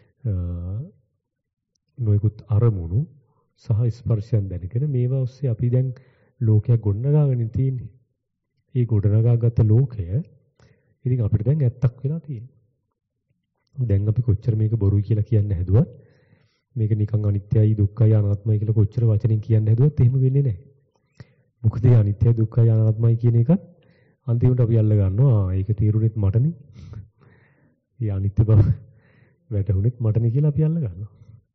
නොයෙකුත් අරමුණු සහ ස්පර්ශයන් දැනගෙන මේවා ඔස්සේ අපි දැන් ලෝකයක් ගොඩනගාගෙන තියෙන්නේ. ඒ ගොඩනගාගත්ත ලෝකය ඉතින් අපිට දැන් ඇත්තක් වෙලා තියෙනවා. දැන් අපි කොච්චර මේක බොරුයි කියලා කියන්න හැදුවත් මේක නිකන් අනිත්‍යයි දුක්ඛයි අනාත්මයි කියලා කොච්චර වචනෙන් කියන්න හැදුවත් එහෙම වෙන්නේ නැහැ. මොකද මේ අනිත්‍යයි දුක්ඛයි අනාත්මයි කියන එකත් අන්තිමට අපි අල්ල ගන්නවා. ආ ඒක තීරුනෙත් මටනේ. ඒ අනිත්‍ය බව වැටහුනෙත් මටනේ කියලා අපි අල්ල ගන්නවා.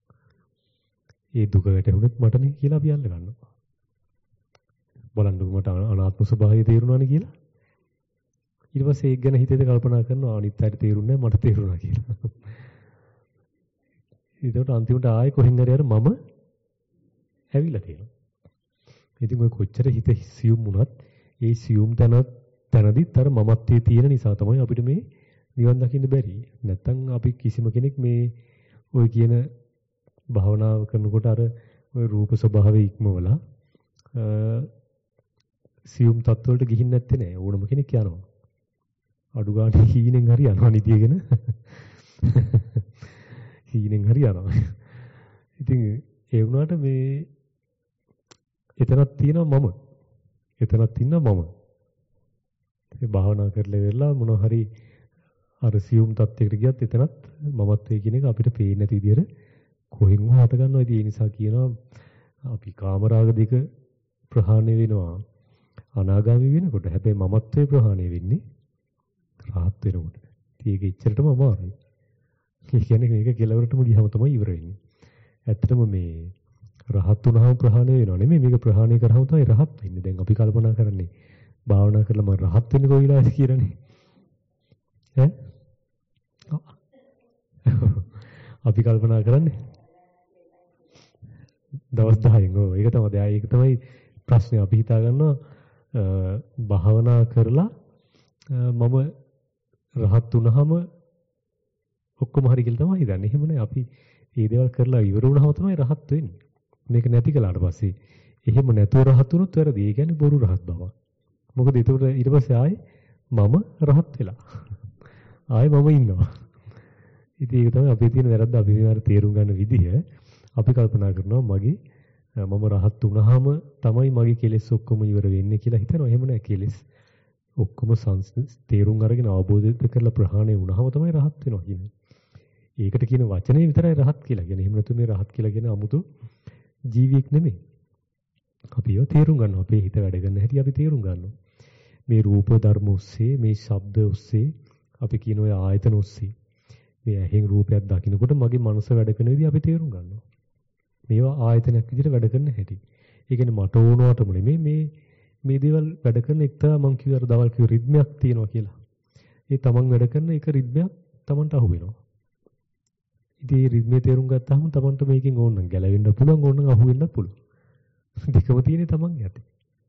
ඒ දුක වැටහුනෙත් මටනේ කියලා අපි අල්ල ගන්නවා. බලන්නකො මට අනාත්ම ස්වභාවය තේරුණානේ කියලා. ඊට පස්සේ ඒක ගැන හිතේද කල්පනා කරනවා අනිත්‍යයට තේරුන්නේ මට තේරුණා කියලා. ඒකට අන්තිමට ආයෙ කොහෙන් හරි අර මම ඇවිල්ලා තියෙනවා. ඉතින් ඔය කොච්චර හිත සියුම් වුණත් ඒ සියුම් තැන තැනදිත් අර මමත්වයේ තියෙන නිසා තමයි අපිට මේ නිවන් දකින්න බැරි. නැත්තම් අපි කිසිම කෙනෙක් මේ ඔය කියන භාවනාව කරනකොට අර ඔය රූප ස්වභාවය ඉක්මවලා සියුම් තත්වවලට ගිහින් නැත්තේ නෑ. ඕනම කෙනෙක් යනවා. අඩු ගානේ හීනෙන් හරි යනවා නිදියගෙන. හීනෙන් හරි යනවා. ඉතින් ඒ වුණාට මේ එතනක් තියෙනවා මම. එතනක් ඉන්නවා මම. ඒ භාවනා කරලා ඉවරලා මොනවා හරි අර සියුම් තත්යකට ගියත් එතනත් මමත්වයේ කියන එක අපිට පේන්නේ නැති විදිහට කොහෙන් හොත ගන්නවා. ඉතින් ඒ නිසා කියනවා අපි කාමරාග දෙක ප්‍රහාණය වෙනවා අනාගාමී වෙනකොට. හැබැයි මමත්වයේ ප්‍රහාණය වෙන්නේ රහත් වෙනකොට. ඉතින් ඒක එච්චරටම අමාරුයි. ඒ කියන්නේ මේක කෙලවරටම ගියම තමයි ඉවර වෙන්නේ. ඇත්තටම මේ රහත් වුණාම ප්‍රහාණය වෙනව නෙමෙයි මේක ප්‍රහාණය කරාම තමයි රහත් වෙන්නේ. දැන් අපි කල්පනා කරන්නේ භාවනා කරලා මම රහත් වෙන්නේ කොයි වෙලාවද කියලානේ. ඈ? අපි කල්පනා කරන්නේ දවස් දහයෙන්. ඔව් ඒක තමයි. ඒක තමයි ප්‍රශ්නේ. අපි හිතා ගන්නවා භාවනා කරලා මම රහත් වුණාම ඔක්කොම හරි කියලා තමයි හිතන්නේ. එහෙම නෑ. අපි මේ දේවල් කරලා ඉවර වුණාම තමයි රහත් වෙන්නේ. මේක නැති කළාට පස්සේ එහෙම නැතුව රහත් වුණොත් වැරදි. ඒ කියන්නේ බොරු රහත් බව. මොකද ඒකට ඊට පස්සේ ආයේ මම රහත් වෙලා. ආයේ මම ඉන්නවා. ඉතින් ඒක තමයි අපේ තියෙන වැරද්ද. අපි මේවාට තේරුම් ගන්න විදිහ අපි කල්පනා කරනවා මගේ මම රහත් වුණාම තමයි මගේ කෙලෙස් ඔක්කොම ඉවර වෙන්නේ කියලා හිතනවා. එහෙම නෑ. කෙලෙස් ඔක්කොම තේරුම් අරගෙන අවබෝධ කරලා ප්‍රහාණය වුණාම තමයි රහත් වෙනවා කියන්නේ. ඒකට කියන වචනේ විතරයි රහත් කියලා කියන්නේ. එහෙම නැතු මේ රහත් කියලා කියන 아무තු ජීවියෙක් නෙමෙයි. අපි ඒවා තේරුම් ගන්නවා. අපේ හිත වැඩ කරන හැටි අපි තේරුම් ගන්නවා. මේ රූප ධර්ම ඔස්සේ, මේ ශබ්ද ඔස්සේ, අපි කියන ඔය ආයතන ඔස්සේ මේ ඇහෙන් රූපයක් දකිනකොට මගේ මනස වැඩ කරන විදිහ අපි තේරුම් ගන්නවා. මේවා ආයතනයක් විදිහට වැඩ කරන හැටි. ඒ කියන්නේ මට ඕනවටම නෙමෙයි මේ මේ දේවල් වැඩ කරන එක්තරා මං කිව්ව අර දවල් කිව්ව රිද්මයක් තියෙනවා කියලා. ඒ තමන් වැඩ කරන එක රිද්මයක් තමන්ට අහු වෙනවා. ඉතින් මේ රිද්මේ තේරුම් ගත්තාම තමන්ට මේකෙන් ඕන නම් ගැලවෙන්න පුළුවන්, ඕන නම් අහු වෙන්නත් පුළුවන්. දෙකම තියෙන්නේ තමන් යටේ.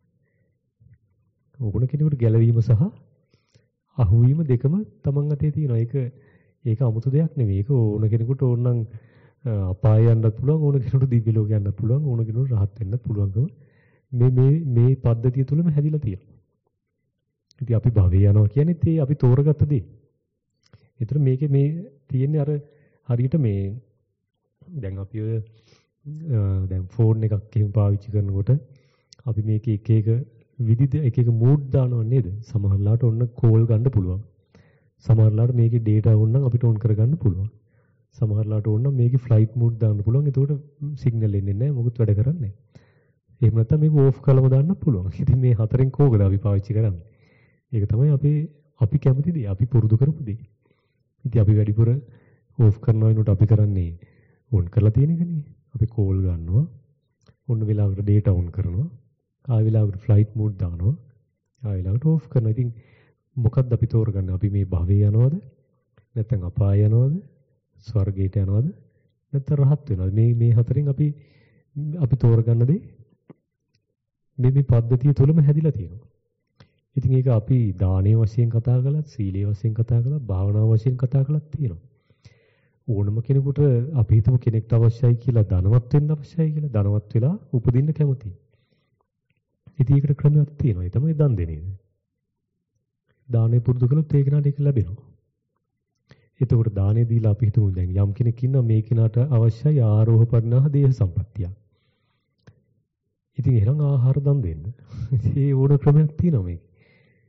ඕන කෙනෙකුට ගැලවීම සහ අහුවීම දෙකම තමන් අතේ තියෙනවා. ඒක ඒක 아무තු දෙයක් නෙවෙයි. ඒක ඕන කෙනෙකුට ඕන නම් අපාය යන්නත් පුළුවන්, ඕන කෙනෙකුට දිව්‍ය ලෝක යන්නත් පුළුවන්, ඕන කෙනෙකුට රහත් වෙන්නත් පුළුවන්කම මේ මේ මේ පද්ධතිය තුලම හැදිලා තියෙනවා. ඉතින් අපි භවයේ යනවා කියන්නේ ඒ අපි තෝරගත්ත දේ. ඒතර මේකේ මේ තියෙන්නේ අර හරියට මේ දැන් අපි ඔය දැන් ෆෝන් එකක් එහෙම පාවිච්චි කරනකොට අපි මේකේ එක එක විවිධ එක එක මූඩ් දානව නේද? සමහරලාට ඔන්න කෝල් ගන්න පුළුවන්. සමහරලාට මේකේ data ඕන නම් අපිට on කරගන්න පුළුවන්. සමහරලාට ඕන නම් මේකේ flight mode දාන්න පුළුවන්. එතකොට signal එන්නේ නැහැ. මොකුත් වැඩ කරන්නේ නැහැ. එහෙම නැත්නම් මේක ඕෆ් කරලම දාන්න පුළුවන්. ඉතින් මේ හතරෙන් කෝකද අපි පාවිච්චි කරන්නේ? ඒක තමයි අපේ අපි කැමති දේ, අපි පුරුදු කරපු දේ. ඉතින් අපි වැඩිපුර ඕෆ් කරනවා වෙනකොට අපි කරන්නේ on කරලා තියෙන එකනේ. අපි කෝල් ගන්නවා. ඔන්න වෙලාවකට data on කරනවා. ආය වෙලාවකට flight mode දානවා. ආය වෙලාවකට ඕෆ් කරනවා. ඉතින් මොකක්ද අපි තෝරගන්නේ? අපි මේ භවයේ යනවද? නැත්නම් අපාය යනවද? ස්වර්ගයට යනවද? නැත්නම් රහත් වෙනවද? මේ මේ හතරෙන් අපි අපි තෝරගන්න දේ මේ මේ පද්ධතිය තුළම හැදිලා තියෙනවා. ඉතින් ඒක අපි දානීය වශයෙන් කතා කළත්, සීලයේ වශයෙන් කතා කළත්, භාවනාව වශයෙන් කතා කළත් තියෙනවා. ඕනම කෙනෙකුට අපි හිතමු කෙනෙක්ට අවශ්‍යයි කියලා ධනවත් වෙන්න අවශ්‍යයි කියලා ධනවත් වෙලා උපදින්න කැමතියි. ඉතින් ඒකට ක්‍රමයක් තියෙනවා. ඒ තමයි දන් දෙන එක. දානේ පුරුදු කළොත් ඒ කෙනාට ඒක ලැබෙනවා. එතකොට දානේ දීලා අපි හිතමු දැන් යම් කෙනෙක් ඉන්නවා මේ කෙනාට අවශ්‍යයි ආරෝහ පරිණාහ දේහ සම්පත්තිය. ඉතින් එහෙනම් ආහාර දන් දෙන්න. ඒ ඕන ක්‍රමයක් තියෙනවා මේකේ.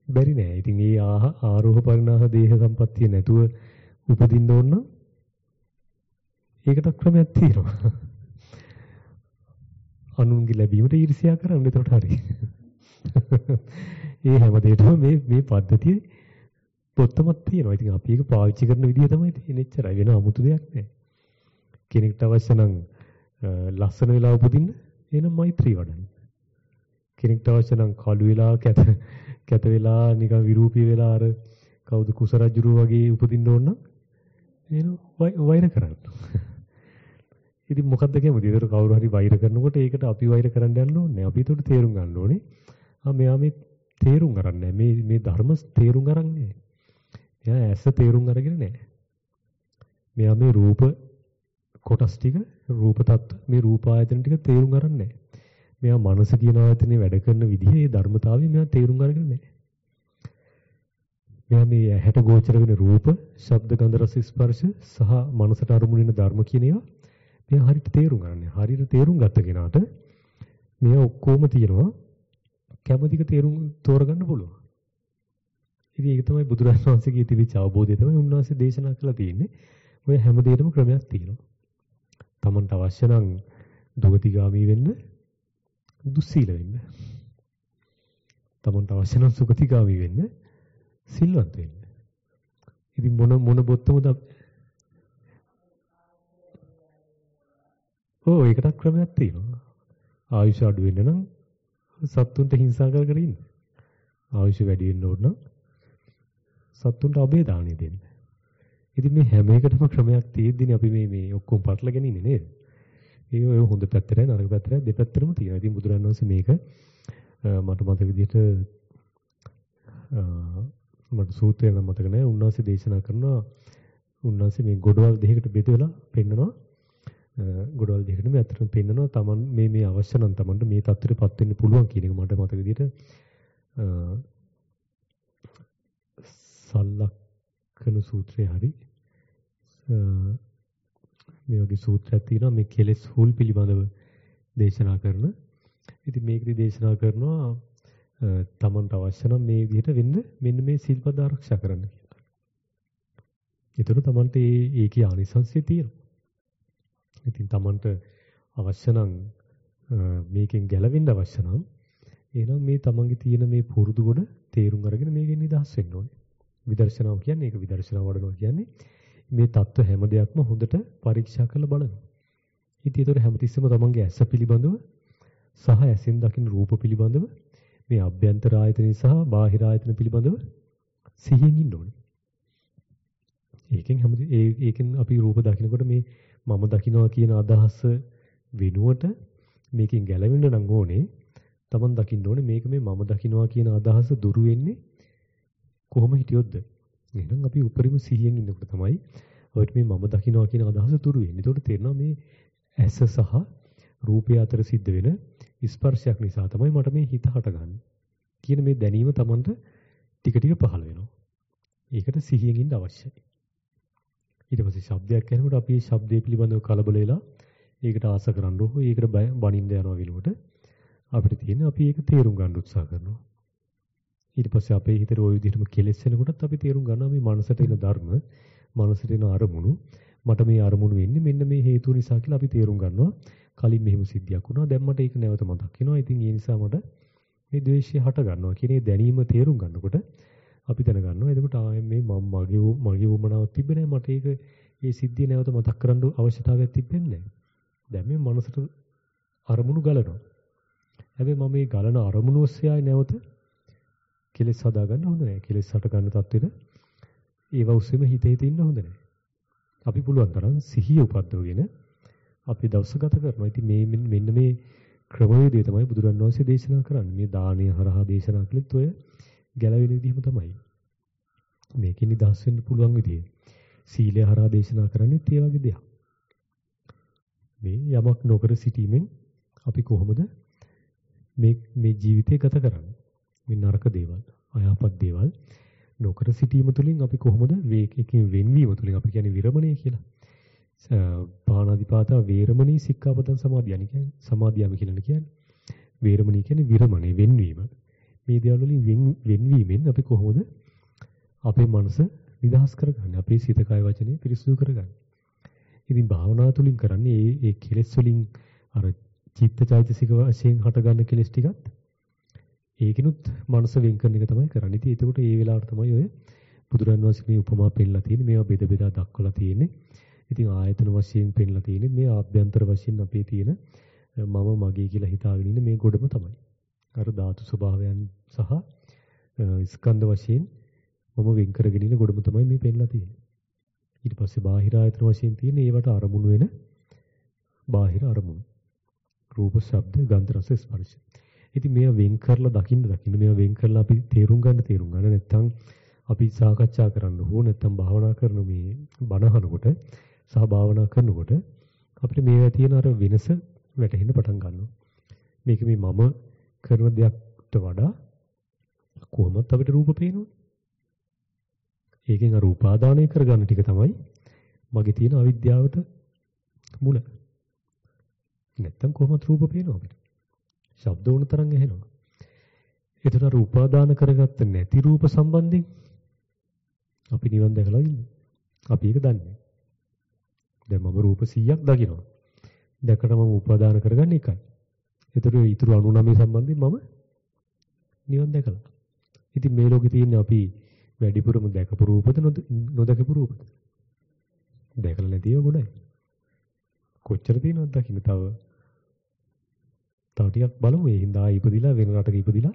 බැරි නෑ. ඉතින් ඒ ආරෝහ පරිණාහ දේහ සම්පත්තිය නැතුව උපදින්න ඕන නම් ඒකට ක්‍රමයක් තියෙනවා. අනුන්ගේ ලැබීමට ඊර්ෂ්‍යා කරන්න එතකොට හරි. ඒ හැම දෙයකම මේ මේ පද්ධතිය පොත්තමක් තියෙනවා. ඉතින් අපි ඒක පාවිච්චි කරන විදිය තමයි තියෙන්නේ. එච්චරයි වෙන 아무තු දෙයක් නෑ. කෙනෙක්ට අවශ්‍ය නම් ලස්සන වෙලා උපදින්න එහෙනම් මෛත්‍රී වඩන්න. කෙනෙක්ට අවශ්‍ය නම් කළු වෙලා කැත කැත වෙලා නිකන් විරූපී වෙලා අර කවුද කුසරජුරු වගේ උපදින්න ඕන නම් එහෙනම් වෛර කරන්න. ඉතින් මොකද්ද කියන්නේ? ඒතර කවුරු හරි වෛර කරනකොට ඒකට අපි වෛර කරන්න යන්න ඕනේ. අපි ඒකට තේරුම් ගන්න ඕනේ. ආ මෙයා මේ තේරුම් ගන්නෑ. මේ මේ ධර්ම තේරුම් ගන්නෑ. මෙයා ඇස තේරුම් අරගෙන නැහැ. මෙයා මේ රූප කොටස් ටික රූප තත්ත්ව මේ රූප ආයතන ටික තේරුම් අරන් නැහැ. මෙයා මනස කියන ආයතනේ වැඩ කරන විදිහේ ඒ ධර්මතාවය මෙයා තේරුම් අරගෙන නැහැ. මෙයා මේ ඇහැට ගෝචර වෙන රූප, ශබ්ද, ගන්ධ, රස, ස්පර්ශ සහ මනසට අරමුණු වෙන ධර්ම කියන ඒවා මෙයා හරියට තේරුම් ගන්න. හරියට තේරුම් ගත්ත කෙනාට මෙයා ඔක්කොම තියෙනවා. කැමැතික තේරුම් තෝරගන්න පුළුවන්. ඉතින් ඒක තමයි බුදුරජාණන් වහන්සේගේ තිබිච්ච අවබෝධය තමයි උන්වහන්සේ දේශනා කළා තියෙන්නේ. ඔය හැම දෙයකම ක්‍රමයක් තියෙනවා. Tamanට අවශ්‍ය නම් දුගතිගාමී වෙන්න, දුස්සීල වෙන්න. Tamanට අවශ්‍ය නම් සුගතිගාමී වෙන්න, සිල්වත් වෙන්න. ඉතින් මොන මොන බොත්තමද? ඔව් ඒකට ක්‍රමයක් තියෙනවා. ආයුෂ අඩු වෙන්න නම් සත්තුන්ට හිංසා කර කර ඉන්න. ආයුෂ වැඩි වෙන්න ඕන නම් සත්තුන්ට අබේ දාණය දෙන්න. ඉතින් මේ හැම එකටම ක්‍රමයක් තියෙද්දිනේ අපි මේ මේ ඔක්කොම පටලගෙන ඉන්නේ නේද? ඒ ඔය හොඳ පැත්තටයි නරක පැත්තටයි දෙපැත්තටම තියෙනවා. ඉතින් බුදුරජාණන් වහන්සේ මේක මට මතක විදිහට මට සූත්‍රය නම් මතක නැහැ. උන්වහන්සේ දේශනා කරනවා උන්වහන්සේ මේ ගොඩවල් දෙකකට බෙදලා පෙන්නනවා. ගොඩවල් දෙකකට මේ අතරම පෙන්නනවා තමන් මේ මේ අවශ්‍ය නම් තමන්ට මේ තත්ත්වෙටපත් වෙන්න පුළුවන් කියන එක මට මතක විදිහට සල්ලක්කන සූත්‍රය හරි මේ වගේ සූත්‍රයක් තියෙනවා මේ කෙලෙස් හුල් පිළිබඳව දේශනා කරන. ඉතින් මේකදී දේශනා කරනවා තමන්ට අවශ්‍ය නම් මේ විදිහට වෙන්න මෙන්න මේ සිල්පද ආරක්ෂා කරන්න කියලා. ඒතර තමන්ට ඒ ඒකේ ආනිසංසය තියෙනවා. ඉතින් තමන්ට අවශ්‍ය නම් මේකෙන් ගැලවෙන්න අවශ්‍ය නම් එහෙනම් මේ තමන්ගේ තියෙන මේ පුරුදු කොට තේරුම් අරගෙන මේකෙන් නිදහස් වෙන්න ඕනේ. විදර්ශනාව කියන්නේ ඒක විදර්ශනාව වඩනවා කියන්නේ මේ தত্ত্ব හැම දෙයක්ම හොඳට පරීක්ෂා කරලා බලනවා. ඉතින් ඒතර හැමතිස්සෙම තමන්ගේ ඇස පිළිබඳව සහ ඇසෙන් දකින්න රූප පිළිබඳව මේ අභ්‍යන්තර ආයතන සහ බාහිර ආයතන පිළිබඳව සිහියෙන් ඉන්න ඕනේ. ඒකෙන් හැමති ඒ ඒකෙන් අපි රූප දකිනකොට මේ මම දකින්නවා කියන අදහස වෙනුවට මේකෙන් ගැලවෙන්න නම් ඕනේ තමන් දකින්න ඕනේ මේක මේ මම දකින්නවා කියන අදහස දුරු වෙන්නේ කොහොම හිටියොත්ද? එහෙනම් අපි උපරිම සිහියෙන් ඉන්නකොට තමයි ඔයිට මේ මම දකින්නවා කියන අදහස දුරු වෙන්නේ. ඒකට තේරෙනවා මේ ඇස සහ රූපය අතර සිද්ධ වෙන ස්පර්ශයක් නිසා තමයි මට මේ හිත හටගන්නේ කියන මේ දැනීම තමන්ට ටික ටික පහළ වෙනවා. ඒකට සිහියෙන් ඉන්න අවශ්‍යයි. ඊට පස්සේ ශබ්දයක් ඇහෙනකොට අපි මේ ශබ්දේ පිළිබඳව කලබල වෙලා ඒකට ආස කරන්න ඕක ඒකට බනින්න යනවා විලුවට අපිට තියෙන අපි ඒක තේරුම් ගන්න උත්සාහ කරනවා. ඊට පස්සේ අපේ හිතේ ওই විදිහටම කෙලෙස් වෙනකොටත් අපි තේරුම් ගන්නවා මේ මනසට එන ධර්ම, මනසට එන අරමුණු මට මේ අරමුණු වෙන්නේ මෙන්න මේ හේතු නිසා කියලා අපි තේරුම් ගන්නවා. කලින් මෙහෙම සිද්ධියක් වුණා. දැන් මට ඒක නැවත මතක් වෙනවා. ඉතින් ඒ නිසා මට මේ ද්වේෂය හට ගන්නවා කියන ඒ දැනීම තේරුම් ගන්නකොට අපි දැනගන්නවා. එතකොට ආයේ මේ මම මගේ මගේ වමනාවක් තිබ්බේ නැහැ. මට ඒක ඒ සිද්ධිය නැවත මතක් කරන්න අවශ්‍යතාවයක් තිබෙන්නේ නැහැ. දැන් මේ මනසට අරමුණු ගලනවා. හැබැයි මම මේ ගලන අරමුණු ඔස්සේ ආයේ නැවත කෙලෙස් හදා ගන්න හොඳ නැහැ. කෙලෙස් හට ගන්න තත්ත්වෙට ඒව ඔස්සේම හිත හිත ඉන්න හොඳ නැහැ. අපි පුළුවන් තරම් සිහිය උපද්දවගෙන අපි දවස ගත කරනවා. ඉතින් මේ මෙන්න මේ ක්‍රමවේදය තමයි බුදුරණන් වහන්සේ දේශනා කරන්නේ. මේ දානය හරහා දේශනා කළෙත් ඔය ගැලවෙන විදිහම තමයි. මේකෙන් නිදහස් වෙන්න පුළුවන් විදිය. සීලය හරහා දේශනා කරන්නේත් ඒ වගේ දෙයක්. මේ යමක් නොකර සිටීමෙන් අපි කොහොමද මේ මේ ජීවිතය ගත කරන්නේ? මේ නරක දේවල්, අයහපත් දේවල් නොකර සිටීම තුළින් අපි කොහොමද වේකකින් වෙන්වීම තුළින් අපි කියන්නේ විරමණය කියලා. පාණාතිපාතා වේරමණී සික්ඛාපදං සමාදියානි කියන්නේ සමාදියාම කියලා කියන්නේ. වේරමණී කියන්නේ විරමණය වෙන්වීම. මේ දේවල් වලින් වෙන් වෙන්වීමෙන් අපි කොහොමද අපේ මනස නිදහස් කරගන්නේ? අපේ සිත කය වචනේ පිරිසුදු කරගන්නේ. ඉතින් භාවනා තුලින් කරන්නේ ඒ ඒ කෙලෙස් වලින් අර චිත්තචෛතසික වශයෙන් හටගන්න කෙලෙස් ටිකත් ඒකිනුත් මනස වෙන් කරන එක තමයි කරන්නේ. ඉතින් ඒකට ඒ වෙලාවට තමයි ඔය බුදුරන් වහන්සේ මේ උපමා පෙන්නලා තියෙන්නේ. මේවා බෙද බෙදා දක්වලා තියෙන්නේ. ඉතින් ආයතන වශයෙන් පෙන්නලා තියෙන්නේ මේ ආභ්‍යන්තර වශයෙන් අපේ තියෙන මම මගේ කියලා හිතාගෙන ඉන්න මේ ගොඩම තමයි. අර ධාතු ස්වභාවයන් සහ ස්කන්ධ වශයෙන් මම වෙන් කරගෙන ඉන්න ගොඩම තමයි මේ පෙන්නලා තියෙන්නේ. ඊට පස්සේ බාහිර ආයතන වශයෙන් තියෙන ඒවට අරමුණු වෙන බාහිර අරමුණු. රූප, ශබ්ද, ගන්ධ, රස, ස්පර්ශ. ඉතින් මේවා වෙන් කරලා දකින්න දකින්න මේවා වෙන් කරලා අපි තේරුම් ගන්න තේරුම් ගන්න නැත්නම් අපි සාකච්ඡා කරන්න ඕන නැත්නම් භාවනා කරන මේ බණහනකොට සහ භාවනා කරනකොට අපිට මේවා තියෙන අර වෙනස වැටහෙන්න පටන් ගන්නවා. මේක මේ මම කරන දෙයක්ට වඩා කොහොමද අපිට රූප පේන්නේ? ඒකෙන් අර උපාදානය කරගන්න ටික තමයි මගේ තියෙන අවිද්‍යාවට මුල. නැත්තම් කොහොමද රූප පේනවා අපිට? ශබ්ද වුණ තරම් ඇහෙනවා. ඒතර අර උපාදාන කරගත්ත නැති රූප සම්බන්ධයෙන් අපි නිවන් දැකලා ඉන්නේ. අපි ඒක දන්නේ. දැන් මම රූප සීයක් දකිනවා. දැකලා මම උපාදාන කරගන්නේ එකයි. ඒතර ඊටු අනූනවය සම්බන්ධයෙන් මම නිවන් දැකලා. ඉතින් මේ ලෝකේ තියෙන අපි වැඩිපුරම දැකපු රූපද නොදකපු රූපද? දැකලා නැතිව ගොඩයි. කොච්චර තියෙනවද දකින්න තව තව ටිකක් බලමු. ඒ හින්දා ඉපදිලා වෙන රටක ඉපදිලා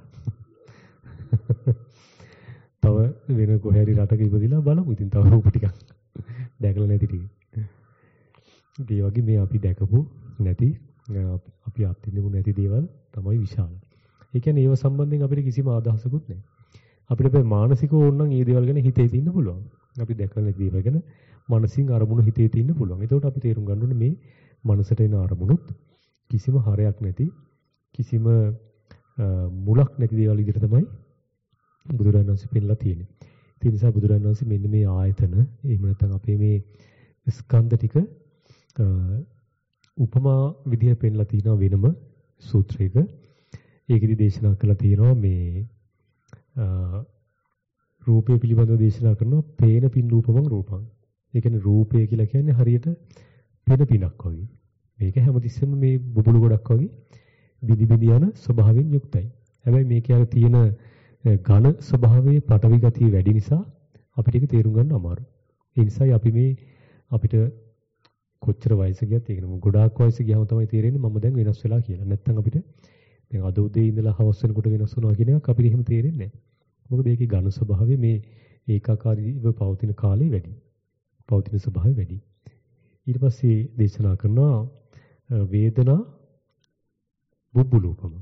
තව වෙන කොහේ හරි රටක ඉපදිලා බලමු. ඉතින් තව රූප ටිකක් දැකලා නැති ටික. ඒ වගේ මේ අපි දැකපු නැති අපි අත්විඳපු නැති දේවල් තමයි විශාල. ඒ කියන්නේ ඒව සම්බන්ධයෙන් අපිට කිසිම අදහසකුත් නැහැ. අපිට මේ මානසිකව ඕනනම් මේ දේවල් ගැන හිතේ තින්න පුළුවන්. අපි දැකලා නැති දේවල් ගැන මනසින් අරමුණු හිතේ තින්න පුළුවන්. ඒකට අපි තේරුම් ගන්න ඕනේ මේ මනසට එන අරමුණුත් කිසිම හරයක් නැති කිසිම මුලක් නැති දේවල් විදිහට තමයි බුදුරජාණන් වහන්සේ පෙන්නලා තියෙන්නේ. ඒ නිසා බුදුරජාණන් වහන්සේ මෙන්න මේ ආයතන එහෙම නැත්නම් අපේ මේ ස්කන්ධ ටික උපමා විදිහට පෙන්නලා තියෙනවා වෙනම සූත්‍රයක. ඒකෙදි දේශනා කළා තියෙනවා මේ රූපය පිළිබඳව දේශනා කරනවා පේන පින් රූපමං රූපං. ඒ කියන්නේ රූපය කියලා කියන්නේ හරියට පෙන පිනක් වගේ. මේක හැමතිස්සෙම මේ බුබුලු ගොඩක් වගේ බිනි බිනි යන ස්වභාවයෙන් යුක්තයි. හැබැයි මේකේ අර තියෙන ඝන ස්වභාවයේ පටවි ගතිය වැඩි නිසා අපිට ඒක තේරුම් ගන්න අමාරුයි. ඒ නිසායි අපි මේ අපිට කොච්චර වයස ගියත් ඒක නෙමෙයි ගොඩාක් වයස ගියාම තමයි තේරෙන්නේ මම දැන් වෙනස් වෙලා කියලා. නැත්තම් අපිට දැන් අද උදේ ඉඳලා හවස වෙනකොට වෙනස් වෙනවා කියන එක අපිට එහෙම තේරෙන්නේ නැහැ. මොකද ඒකේ ඝන ස්වභාවය මේ ඒකාකාරීව පවතින කාලේ වැඩි. පවතින ස්වභාවය වැඩි. ඊට පස්සේ දේශනා කරනවා වේදනා බුබ්බුලූපම.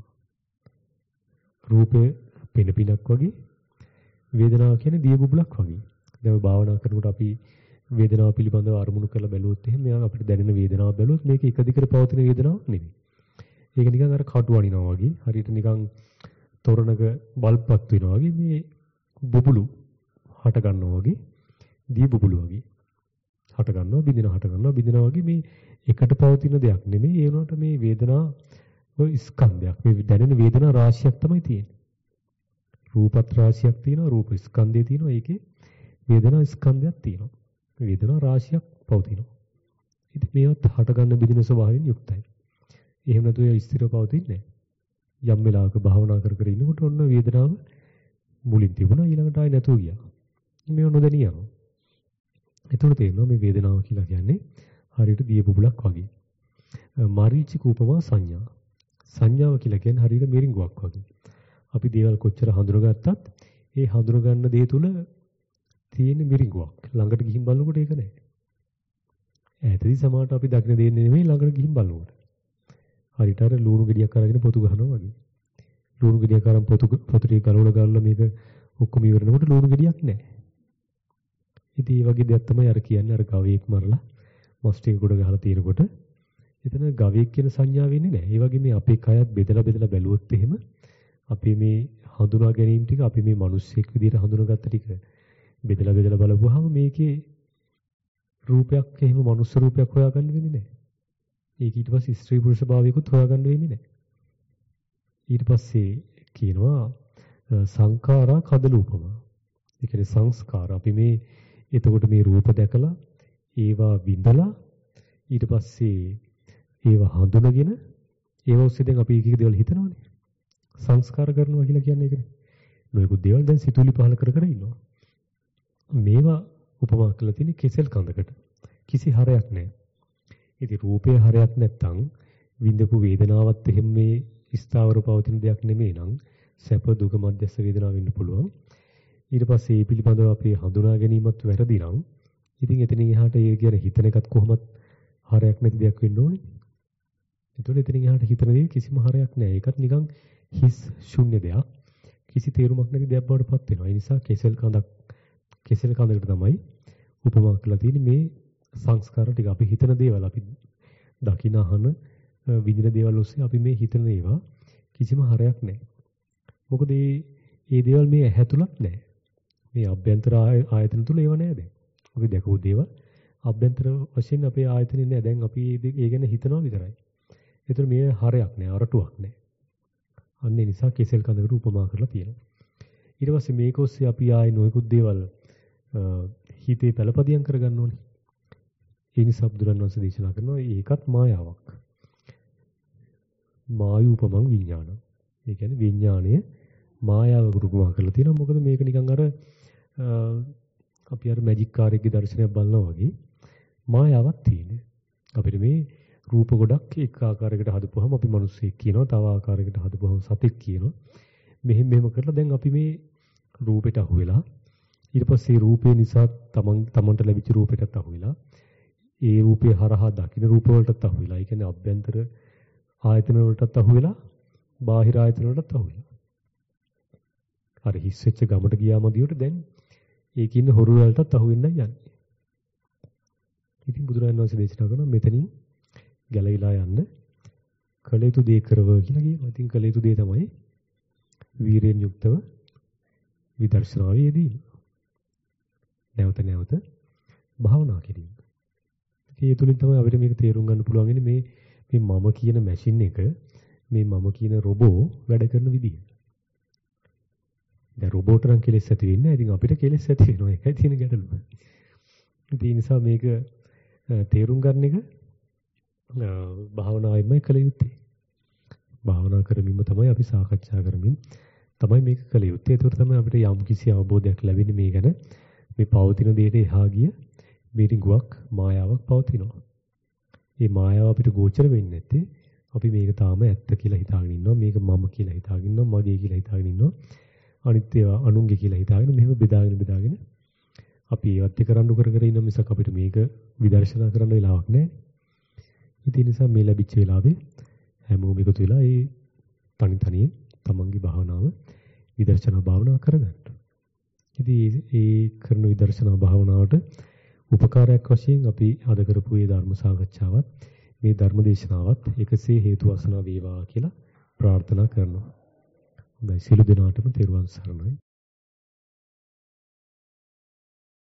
රූපේ පෙන පිනක් වගේ වේදනාව කියන්නේ දිය බුබුලක් වගේ. දැන් භාවනා කරනකොට අපි වේදනාව පිළිබඳව අරමුණු කරලා බැලුවොත් එහෙම මෙයා අපිට දැනෙන වේදනාව බැලුවොත් මේක එක දිගට පවතින වේදනාවක් නෙමෙයි. ඒක නිකන් අර කටු වනිනවා වගේ හරියට නිකන් තොරණක බල්බ්පත් වෙනවා වගේ මේ බුබුලු හට ගන්නවා වගේ දී බුබුලු වගේ හට ගන්නවා බින්දිනවා හට ගන්නවා බින්දිනවා වගේ මේ එකට පවතින දෙයක් නෙමෙයි. ඒ වුණාට මේ වේදනාව ඔය ස්කන්ධයක්. මේ දැනෙන වේදනා රාශියක් තමයි තියෙන්නේ. රූපත් රාශියක් තියෙනවා. රූප ස්කන්ධය තියෙනවා. ඒකේ වේදනා ස්කන්ධයක් තියෙනවා. වේදනා රාශියක් පවතිනවා. ඉතින් මේවත් හට ගන්න බිඳින ස්වභාවයෙන් යුක්තයි. එහෙම නැතුව ඒ ස්ථිරව පවතින්නේ නැහැ. යම් වෙලාවක භාවනා කර කර ඉන්නකොට ඔන්න වේදනාව මුලින් තිබුණා ඊළඟට ආයෙ නැතුව ගියා. මේව නොදැනී යනවා. ඒතකොට තේරෙනවා මේ වේදනාව කියලා කියන්නේ හරියට දිය බුබුලක් වගේ. මරීචික උපමා සංඥා. සංඥාව කියලා කියන්නේ හරියට මිරිඟුවක් වගේ. අපි දේවල් කොච්චර හඳුනගත්තත් ඒ හඳුනගන්න දේ තුල තියෙන මිරිඟුවක්. ළඟට ගිහින් බලනකොට ඒක නැහැ. ඈතදී සමහරට අපි දකින්න දෙන්නේ නෙමෙයි ළඟට ගිහින් බලනකොට. හරියට අර ලුණු ගෙඩියක් අරගෙන පොතු ගහනවා වගේ. ලුණු ගෙඩියක් අරන් පොතු පොතු ටික ගලවලා ගලලා මේක ඔක්කොම ඉවරනකොට ලුණු ගෙඩියක් නැහැ. ඉතින් මේ වගේ දෙයක් තමයි අර කියන්නේ අර ගවයෙක් මරලා මස් ටික කොට ගහලා තියෙනකොට එතන ගවයෙක් කියන සංඥාව වෙන්නේ නැහැ. ඒ වගේ මේ අපේ කයත් බෙදලා බෙදලා බැලුවොත් එහෙම අපි මේ හඳුනා ගැනීම ටික අපි මේ මිනිස්සෙක් විදිහට හඳුනාගත්ත ටික බෙදලා බෙදලා බලපුවාම මේකේ රූපයක් එහෙම මනුස්ස රූපයක් හොයාගන්න වෙන්නේ නැහැ. ඒක ඊට පස්සේ ස්ත්‍රී පුරුෂ භාවයකුත් හොයාගන්න වෙන්නේ නැහැ. ඊට පස්සේ කියනවා සංඛාරා කදල උපමා. ඒ කියන්නේ සංස්කාර අපි මේ එතකොට මේ රූප දැකලා ඒවා විඳලා ඊට පස්සේ ඒවා හඳුනගෙන ඒව ඔස්සේ දැන් අපි එක එක දේවල් හිතනවානේ. සංස්කාර කරනවා කියලා කියන්නේ ඒකනේ. නොයෙකුත් දේවල් දැන් සිතුවිලි පහල කර කර ඉන්නවා. මේවා උපමා කරලා තියෙන්නේ කෙසෙල් කඳකට. කිසි හරයක් නැහැ. ඉතින් රූපේ හරයක් නැත්තම් විඳපු වේදනාවත් එහෙම මේ ස්ථාවර පවතින දෙයක් නෙමෙයි නම් සැප දුක මධ්‍යස්ථ වේදනාව වෙන්න පුළුවන්. ඊට පස්සේ මේ පිළිබඳව අපේ හඳුනා ගැනීමත් වැරදි නම් ඉතින් එතනින් එහාට ඒ කියන හිතන එකත් කොහොමත් හරයක් නැති දෙයක් වෙන්න ඕනේ. ඒතකොට එතනින් එහාට හිතන දේ කිසිම හරයක් නැහැ. ඒකත් නිකන් හිස් ශුන්‍ය දෙයක්. කිසි තේරුමක් නැති දෙයක් බවට පත් වෙනවා. ඒ නිසා කෙසෙල් කඳක් කෙසෙල් කඳකට තමයි උපමා කරලා තියෙන්නේ මේ සංස්කාර ටික. අපි හිතන දේවල් අපි දකින අහන විඳින දේවල් ඔස්සේ අපි මේ හිතන ඒවා කිසිම හරයක් නැහැ. මොකද මේ මේ දේවල් මේ ඇහැ තුලත් නැහැ. මේ අභ්‍යන්තර ආයතන තුල ඒව නැහැ දැන්. අපි දැකපු දේවල් අභ්‍යන්තර වශයෙන් අපේ ආයතනෙ නැහැ. දැන් අපි ඒ ගැන හිතනවා විතරයි. ඒතර මේ හරයක් නැහැ, අරටුවක් නැහැ. අන්න ඒ නිසා කෙසෙල් කඳකට උපමා කරලා තියෙනවා. ඊට පස්සේ මේක ඔස්සේ අපි ආයේ නොයෙකුත් දේවල් හිතේ පළපදියම් කරගන්න ඕනේ. ඒ නිසා බුදුරණවහන්සේ දේශනා කරනවා ඒකත් මායාවක්. මායූපමං විඥාන. ඒ කියන්නේ විඥාණය මායාවකට උපමා කරලා තියෙනවා. මොකද මේක නිකන් අර අපි අර මැජික් කාර්යයේ දර්ශනයක් බලනවා වගේ මායාවක් තියෙන්නේ. අපිට මේ රූප ගොඩක් එක ආකාරයකට හදපුවහම අපි මිනිස්සෙක් කියනවා, තව ආකාරයකට හදපුවහම සතෙක් කියනවා. මෙහෙම මෙහෙම කරලා දැන් අපි මේ රූපෙට අහු වෙලා ඊට පස්සේ රූපේ නිසා තමන් තමන්ට ලැබිච්ච රූපෙටත් අහු වෙලා ඒ රූපේ හරහා දකින්න රූප වලටත් අහු වෙලා. ඒ කියන්නේ අභ්‍යන්තර ආයතන වලටත් අහු වෙලා, බාහිර ආයතන වලටත් අහු වෙලා. අර හිස් වෙච්ච ගමට ගියාම දියට දැන් ඒකේ ඉන්න හොරු වලටත් අහු වෙන්නයි යන්නේ. ඉතින් බුදුරජාණන් වහන්සේ දේශනා කරනවා මෙතනින් ගැලවිලා යන්න කළ යුතු දේ කරව කියලා කියනවා. ඉතින් කළ යුතු දේ තමයි වීරයෙන් යුක්තව විදර්ශනාවේ යෙදීම. නැවත නැවත භාවනා කිරීම. ඒ තුලින් තමයි අපිට මේක තේරුම් ගන්න පුළුවන් ඉන්නේ මේ මේ මම කියන මැෂින් එක, මේ මම කියන රොබෝ වැඩ කරන විදිය. දැන් රොබෝට නම් කෙලෙස් ඇති වෙන්නේ නැහැ. ඉතින් අපිට කෙලෙස් ඇති වෙනවා. ඒකයි තියෙන ගැටලුව. ඒ නිසා මේක තේරුම් ගන්න එක භාවනාවෙන්මයි කළ යුත්තේ. භාවනා කරමින්ම තමයි අපි සාකච්ඡා කරමින් තමයි මේක කළ යුත්තේ. ඒතකොට තමයි අපිට යම් කිසි අවබෝධයක් ලැබෙන්නේ මේ ගැන. මේ පවතින දෙයට එහා ගිය මිරිඟුවක් මායාවක් පවතිනවා. මේ මායාව අපිට ගෝචර වෙන්නේ නැත්තේ අපි මේක තාම ඇත්ත කියලා හිතාගෙන ඉන්නවා. මේක මම කියලා හිතාගෙන ඉන්නවා. මගේ කියලා හිතාගෙන ඉන්නවා. අනිත් ඒවා අනුන්ගේ කියලා හිතාගෙන මෙහෙම බෙදාගෙන බෙදාගෙන අපි ඒවත් එක්ක රණ්ඩු කර කර ඉන්න මිසක් අපිට මේක විදර්ශනා කරන්න වෙලාවක් නැහැ. ඒ නිසා මේ ලැබිච්ච වෙලාවේ හැමෝම එකතු වෙලා ඒ තනි තනියෙන් තමන්ගේ භාවනාව විදර්ශනා භාවනාව කරගන්න. ඉතින් ඒ කරන විදර්ශනා භාවනාවට උපකාරයක් වශයෙන් අපි අද කරපු මේ ධර්ම සාකච්ඡාවත් මේ ධර්ම දේශනාවත් එකසේ හේතු වාසනා වේවා කියලා ප්‍රාර්ථනා කරනවා. හොඳයි, සියලු දෙනාටම තෙරුවන් සරණයි.